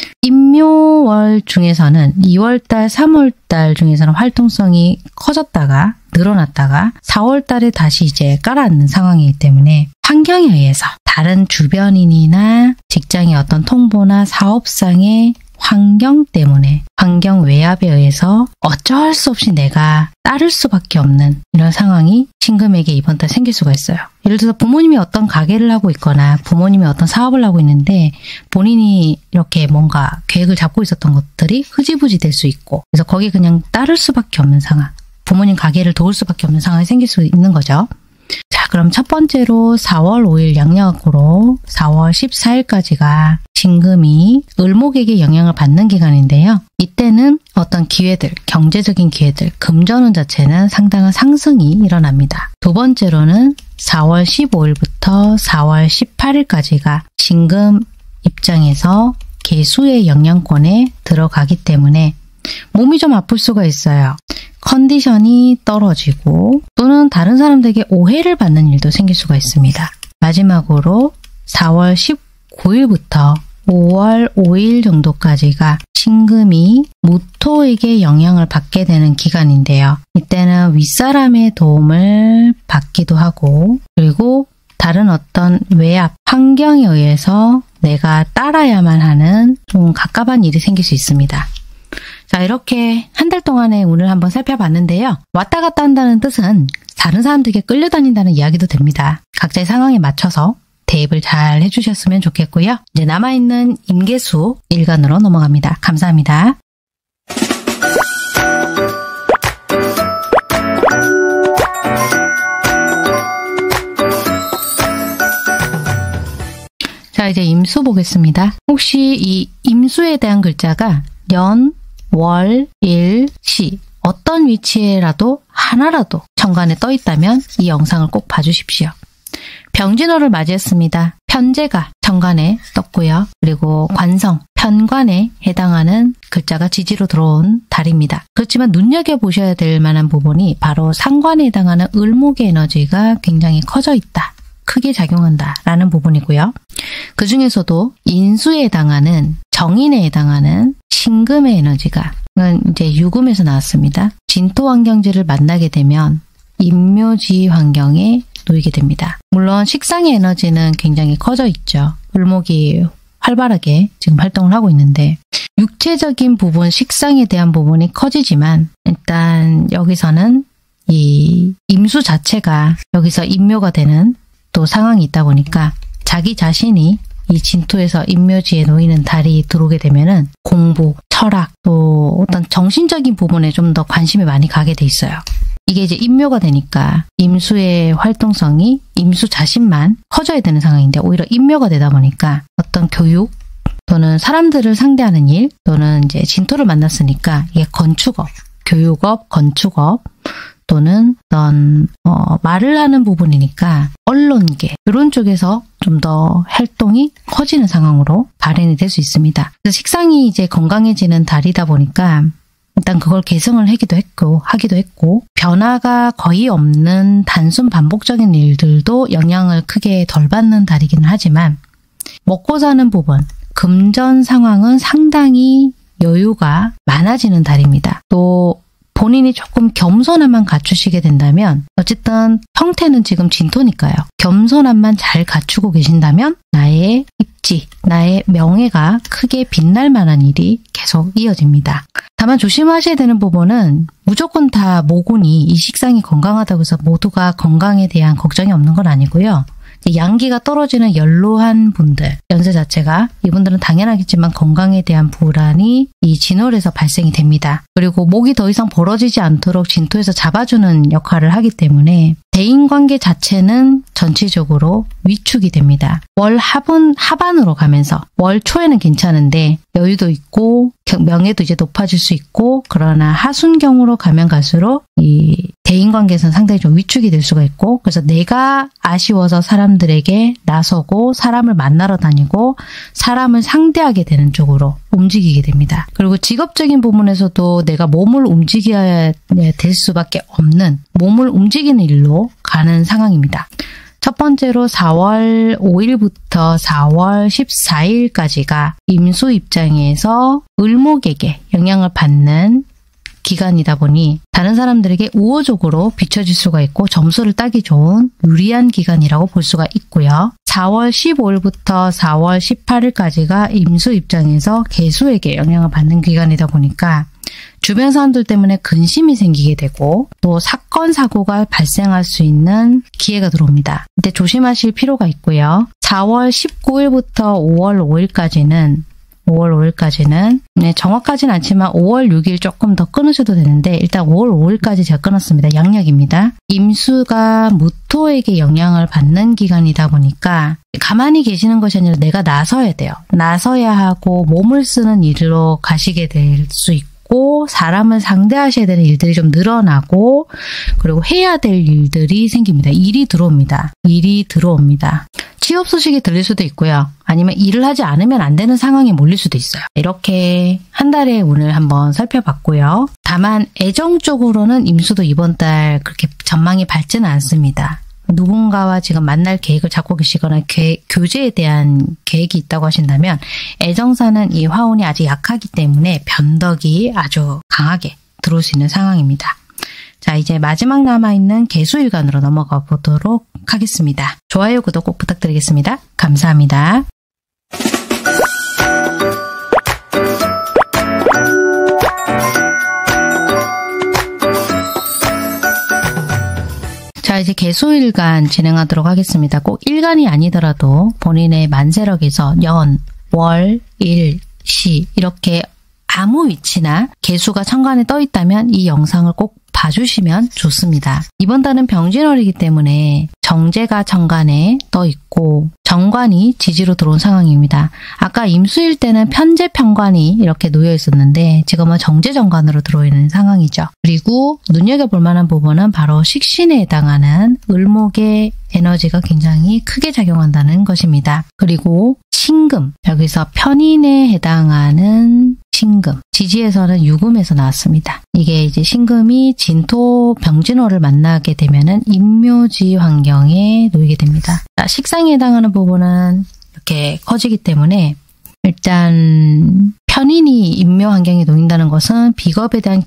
임묘월 중에서는 2월달, 3월달 중에서는 활동성이 커졌다가 늘어났다가 4월달에 다시 이제 깔아앉는 상황이기 때문에 환경에 의해서 다른 주변인이나 직장의 어떤 통보나 사업상의 환경 때문에 환경 외압에 의해서 어쩔 수 없이 내가 따를 수밖에 없는 이런 상황이 신금에게 이번 달 생길 수가 있어요. 예를 들어서 부모님이 어떤 가게를 하고 있거나 부모님이 어떤 사업을 하고 있는데 본인이 이렇게 뭔가 계획을 잡고 있었던 것들이 흐지부지 될 수 있고 그래서 거기에 그냥 따를 수밖에 없는 상황, 부모님 가게를 도울 수밖에 없는 상황이 생길 수 있는 거죠. 자, 그럼 첫 번째로 4월 5일 양력으로 4월 14일까지가 신금이 을목에게 영향을 받는 기간인데요. 이때는 어떤 기회들, 경제적인 기회들, 금전운 자체는 상당한 상승이 일어납니다. 두 번째로는 4월 15일부터 4월 18일까지가 신금 입장에서 개수의 영향권에 들어가기 때문에 몸이 좀 아플 수가 있어요. 컨디션이 떨어지고 또는 다른 사람들에게 오해를 받는 일도 생길 수가 있습니다. 마지막으로 4월 19일부터 5월 5일 정도까지가 신금이 무토에게 영향을 받게 되는 기간인데요. 이때는 윗사람의 도움을 받기도 하고 그리고 다른 어떤 외압, 환경에 의해서 내가 따라야만 하는 좀 갑갑한 일이 생길 수 있습니다. 자, 이렇게 한 달 동안의 운을 한번 살펴봤는데요. 왔다 갔다 한다는 뜻은 다른 사람들에게 끌려다닌다는 이야기도 됩니다. 각자의 상황에 맞춰서 대입을 잘 해주셨으면 좋겠고요. 이제 남아있는 임계수 일간으로 넘어갑니다. 감사합니다. 자, 이제 임수 보겠습니다. 혹시 이 임수에 대한 글자가 연, 월, 일, 시 어떤 위치에라도 하나라도 천간에 떠 있다면 이 영상을 꼭 봐주십시오. 병진호를 맞이했습니다. 편제가 천간에 떴고요. 그리고 관성, 편관에 해당하는 글자가 지지로 들어온 달입니다. 그렇지만 눈여겨보셔야 될 만한 부분이 바로 상관에 해당하는 을목의 에너지가 굉장히 커져 있다. 크게 작용한다라는 부분이고요. 그 중에서도 인수에 해당하는 정인에 해당하는 신금의 에너지가 이제 유금에서 나왔습니다. 진토 환경지를 만나게 되면 임묘지 환경에 놓이게 됩니다. 물론 식상의 에너지는 굉장히 커져 있죠. 을목이 활발하게 지금 활동을 하고 있는데 육체적인 부분, 식상에 대한 부분이 커지지만 일단 여기서는 이 임수 자체가 여기서 임묘가 되는 또 상황이 있다 보니까 자기 자신이 이 진토에서 임묘지에 놓이는 달이 들어오게 되면은 공부, 철학, 또 어떤 정신적인 부분에 좀 더 관심이 많이 가게 돼 있어요. 이게 이제 임묘가 되니까 임수의 활동성이 임수 자신만 커져야 되는 상황인데 오히려 임묘가 되다 보니까 어떤 교육 또는 사람들을 상대하는 일 또는 이제 진토를 만났으니까 이게 건축업, 교육업, 건축업 또는 어떤 말을 하는 부분이니까 언론계 이런 쪽에서 좀 더 활동이 커지는 상황으로 발현이 될 수 있습니다. 그래서 식상이 이제 건강해지는 달이다 보니까 일단 그걸 개성을 하기도 했고 변화가 거의 없는 단순 반복적인 일들도 영향을 크게 덜 받는 달이기는 하지만 먹고 사는 부분, 금전 상황은 상당히 여유가 많아지는 달입니다. 또 본인이 조금 겸손함만 갖추시게 된다면 어쨌든 형태는 지금 진토니까요. 겸손함만 잘 갖추고 계신다면 나의 입지, 나의 명예가 크게 빛날 만한 일이 계속 이어집니다. 다만 조심하셔야 되는 부분은 무조건 다 모군이 이 식상이 건강하다고 해서 모두가 건강에 대한 걱정이 없는 건 아니고요. 양기가 떨어지는 연로한 분들, 연세 자체가 이분들은 당연하겠지만 건강에 대한 불안이 이 진월에서 발생이 됩니다. 그리고 목이 더 이상 벌어지지 않도록 진토에서 잡아주는 역할을 하기 때문에 대인관계 자체는 전체적으로 위축이 됩니다. 월 하반으로 가면서 월 초에는 괜찮은데 여유도 있고 명예도 이제 높아질 수 있고 그러나 하순경으로 가면 갈수록 이 대인관계에서는 상당히 좀 위축이 될 수가 있고 그래서 내가 아쉬워서 사람들에게 나서고 사람을 만나러 다니고 사람을 상대하게 되는 쪽으로 움직이게 됩니다. 그리고 직업적인 부분에서도 내가 몸을 움직여야 될 수밖에 없는 몸을 움직이는 일로 가는 상황입니다. 첫 번째로 4월 5일부터 4월 14일까지가 임수 입장에서 을목에게 영향을 받는 기간이다 보니 다른 사람들에게 우호적으로 비춰질 수가 있고 점수를 따기 좋은 유리한 기간이라고 볼 수가 있고요. 4월 15일부터 4월 18일까지가 임수 입장에서 개수에게 영향을 받는 기간이다 보니까 주변 사람들 때문에 근심이 생기게 되고 또 사건, 사고가 발생할 수 있는 기회가 들어옵니다. 이때 조심하실 필요가 있고요. 4월 19일부터 5월 5일까지는 정확하진 않지만 5월 6일 조금 더 끊으셔도 되는데 일단 5월 5일까지 제가 끊었습니다. 양력입니다. 임수가 무토에게 영향을 받는 기간이다 보니까 가만히 계시는 것이 아니라 내가 나서야 돼요. 나서야 하고 몸을 쓰는 일로 가시게 될 수 있고 사람을 상대하셔야 되는 일들이 좀 늘어나고 그리고 해야 될 일들이 생깁니다. 일이 들어옵니다. 취업 소식이 들릴 수도 있고요. 아니면 일을 하지 않으면 안 되는 상황에 몰릴 수도 있어요. 이렇게 한 달의 운을 한번 살펴봤고요. 다만 애정 쪽으로는 임수도 이번 달 그렇게 전망이 밝지는 않습니다. 누군가와 지금 만날 계획을 잡고 계시거나 교제에 대한 계획이 있다고 하신다면 애정사는 이 화운이 아직 약하기 때문에 변덕이 아주 강하게 들어올 수 있는 상황입니다. 자, 이제 마지막 남아있는 개수일간으로 넘어가 보도록 하겠습니다. 좋아요, 구독 꼭 부탁드리겠습니다. 감사합니다. 자, 이제 개수일간 진행하도록 하겠습니다. 꼭 일간이 아니더라도 본인의 만세력에서 연, 월, 일, 시 이렇게 아무 위치나 개수가 천간에 떠 있다면 이 영상을 꼭 봐주시면 좋습니다. 이번 달은 병진월이기 때문에 정제가 천간에 떠 있고 정관이 지지로 들어온 상황입니다. 아까 임수일 때는 편제 편관이 이렇게 놓여 있었는데 지금은 정제 정관으로 들어있는 상황이죠. 그리고 눈여겨볼 만한 부분은 바로 식신에 해당하는 을목의 에너지가 굉장히 크게 작용한다는 것입니다. 그리고 신금, 여기서 편인에 해당하는 신금, 지지에서는 유금에서 나왔습니다. 이게 이제 신금이 진토 병진호를 만나게 되면은 임묘지 환경에 놓이게 됩니다. 자, 식상에 해당하는 부분은 이렇게 커지기 때문에 일단 편인이 임묘 환경에 놓인다는 것은 비겁에 대한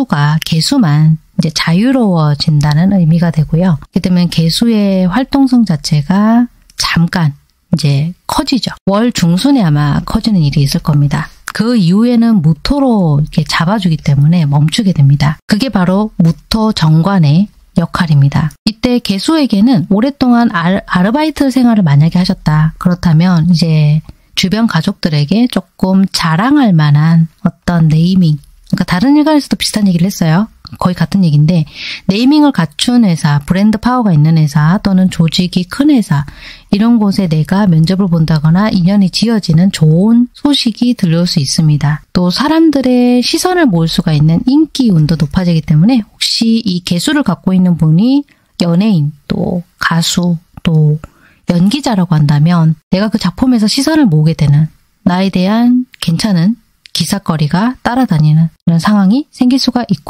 개수만 이제 자유로워진다는 의미가 되고요. 그렇기 때문에 개수의 활동성 자체가 잠깐 이제 커지죠. 월 중순에 아마 커지는 일이 있을 겁니다. 그 이후에는 무토로 이렇게 잡아주기 때문에 멈추게 됩니다. 그게 바로 무토 정관의 역할입니다. 이때 개수에게는 오랫동안 아르바이트 생활을 만약에 하셨다. 그렇다면 이제 주변 가족들에게 조금 자랑할 만한 어떤 네이밍, 그러니까 다른 일간에서도 비슷한 얘기를 했어요. 거의 같은 얘기인데 네이밍을 갖춘 회사, 브랜드 파워가 있는 회사 또는 조직이 큰 회사 이런 곳에 내가 면접을 본다거나 인연이 지어지는 좋은 소식이 들려올 수 있습니다. 또 사람들의 시선을 모을 수가 있는 인기 운도 높아지기 때문에 혹시 이 개수를 갖고 있는 분이 연예인, 또 가수, 또 연기자라고 한다면 내가 그 작품에서 시선을 모으게 되는 나에 대한 괜찮은 기사거리가 따라다니는 그런 상황이 생길 수가 있고요.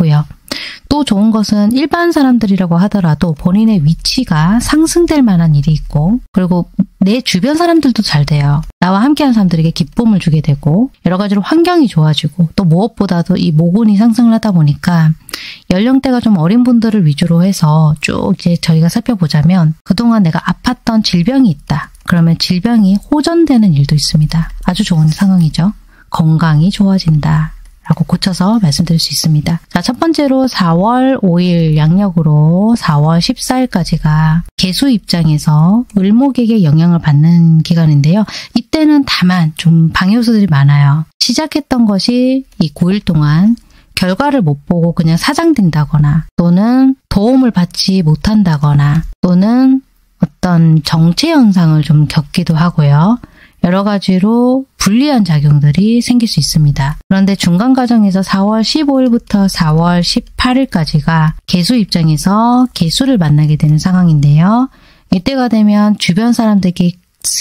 또 좋은 것은 일반 사람들이라고 하더라도 본인의 위치가 상승될 만한 일이 있고 그리고 내 주변 사람들도 잘 돼요. 나와 함께하는 사람들에게 기쁨을 주게 되고 여러 가지로 환경이 좋아지고 또 무엇보다도 이 모군이 상승을 하다 보니까 연령대가 좀 어린 분들을 위주로 해서 쭉 이제 저희가 살펴보자면 그동안 내가 아팠던 질병이 있다. 그러면 질병이 호전되는 일도 있습니다. 아주 좋은 상황이죠. 건강이 좋아진다. 라고 고쳐서 말씀드릴 수 있습니다. 자, 첫 번째로 4월 5일 양력으로 4월 14일까지가 개수 입장에서 을목에게 영향을 받는 기간인데요. 이때는 다만 좀 방해 요소들이 많아요. 시작했던 것이 이 9일 동안 결과를 못 보고 그냥 사장된다거나 또는 도움을 받지 못한다거나 또는 어떤 정체 현상을 좀 겪기도 하고요. 여러 가지로 불리한 작용들이 생길 수 있습니다. 그런데 중간 과정에서 4월 15일부터 4월 18일까지가 개수 입장에서 개수를 만나게 되는 상황인데요. 이때가 되면 주변 사람들에게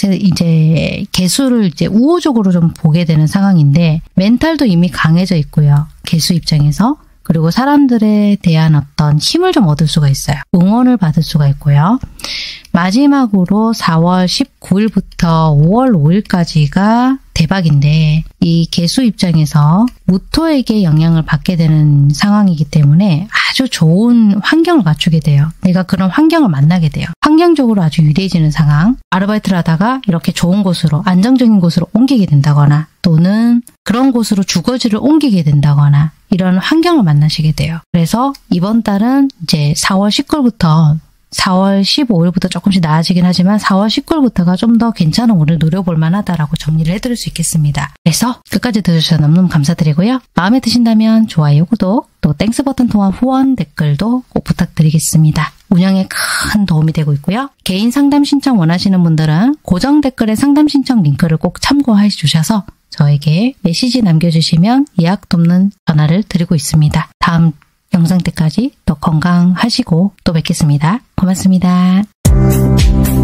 이제 개수를 이제 우호적으로 좀 보게 되는 상황인데 멘탈도 이미 강해져 있고요. 개수 입장에서. 그리고 사람들에 대한 어떤 힘을 좀 얻을 수가 있어요. 응원을 받을 수가 있고요. 마지막으로 4월 19일부터 5월 5일까지가 대박인데 이 개수 입장에서 무토에게 영향을 받게 되는 상황이기 때문에 아주 좋은 환경을 갖추게 돼요. 내가 그런 환경을 만나게 돼요. 환경적으로 아주 유리해지는 상황. 아르바이트를 하다가 이렇게 좋은 곳으로 안정적인 곳으로 옮기게 된다거나 또는 그런 곳으로 주거지를 옮기게 된다거나 이런 환경을 만나시게 돼요. 그래서 이번 달은 이제 4월 19일부터 4월 15일부터 조금씩 나아지긴 하지만 4월 19일부터가 좀 더 괜찮은 운을 노려볼 만하다라고 정리를 해드릴 수 있겠습니다. 그래서 끝까지 들어주셔서 너무너무 감사드리고요. 마음에 드신다면 좋아요, 구독, 또 땡스 버튼 통한 후원, 댓글도 꼭 부탁드리겠습니다. 운영에 큰 도움이 되고 있고요. 개인 상담 신청 원하시는 분들은 고정 댓글에 상담 신청 링크를 꼭 참고해 주셔서 저에게 메시지 남겨주시면 예약 돕는 전화를 드리고 있습니다. 다음 영상 때까지 더 건강하시고 또 뵙겠습니다. 고맙습니다.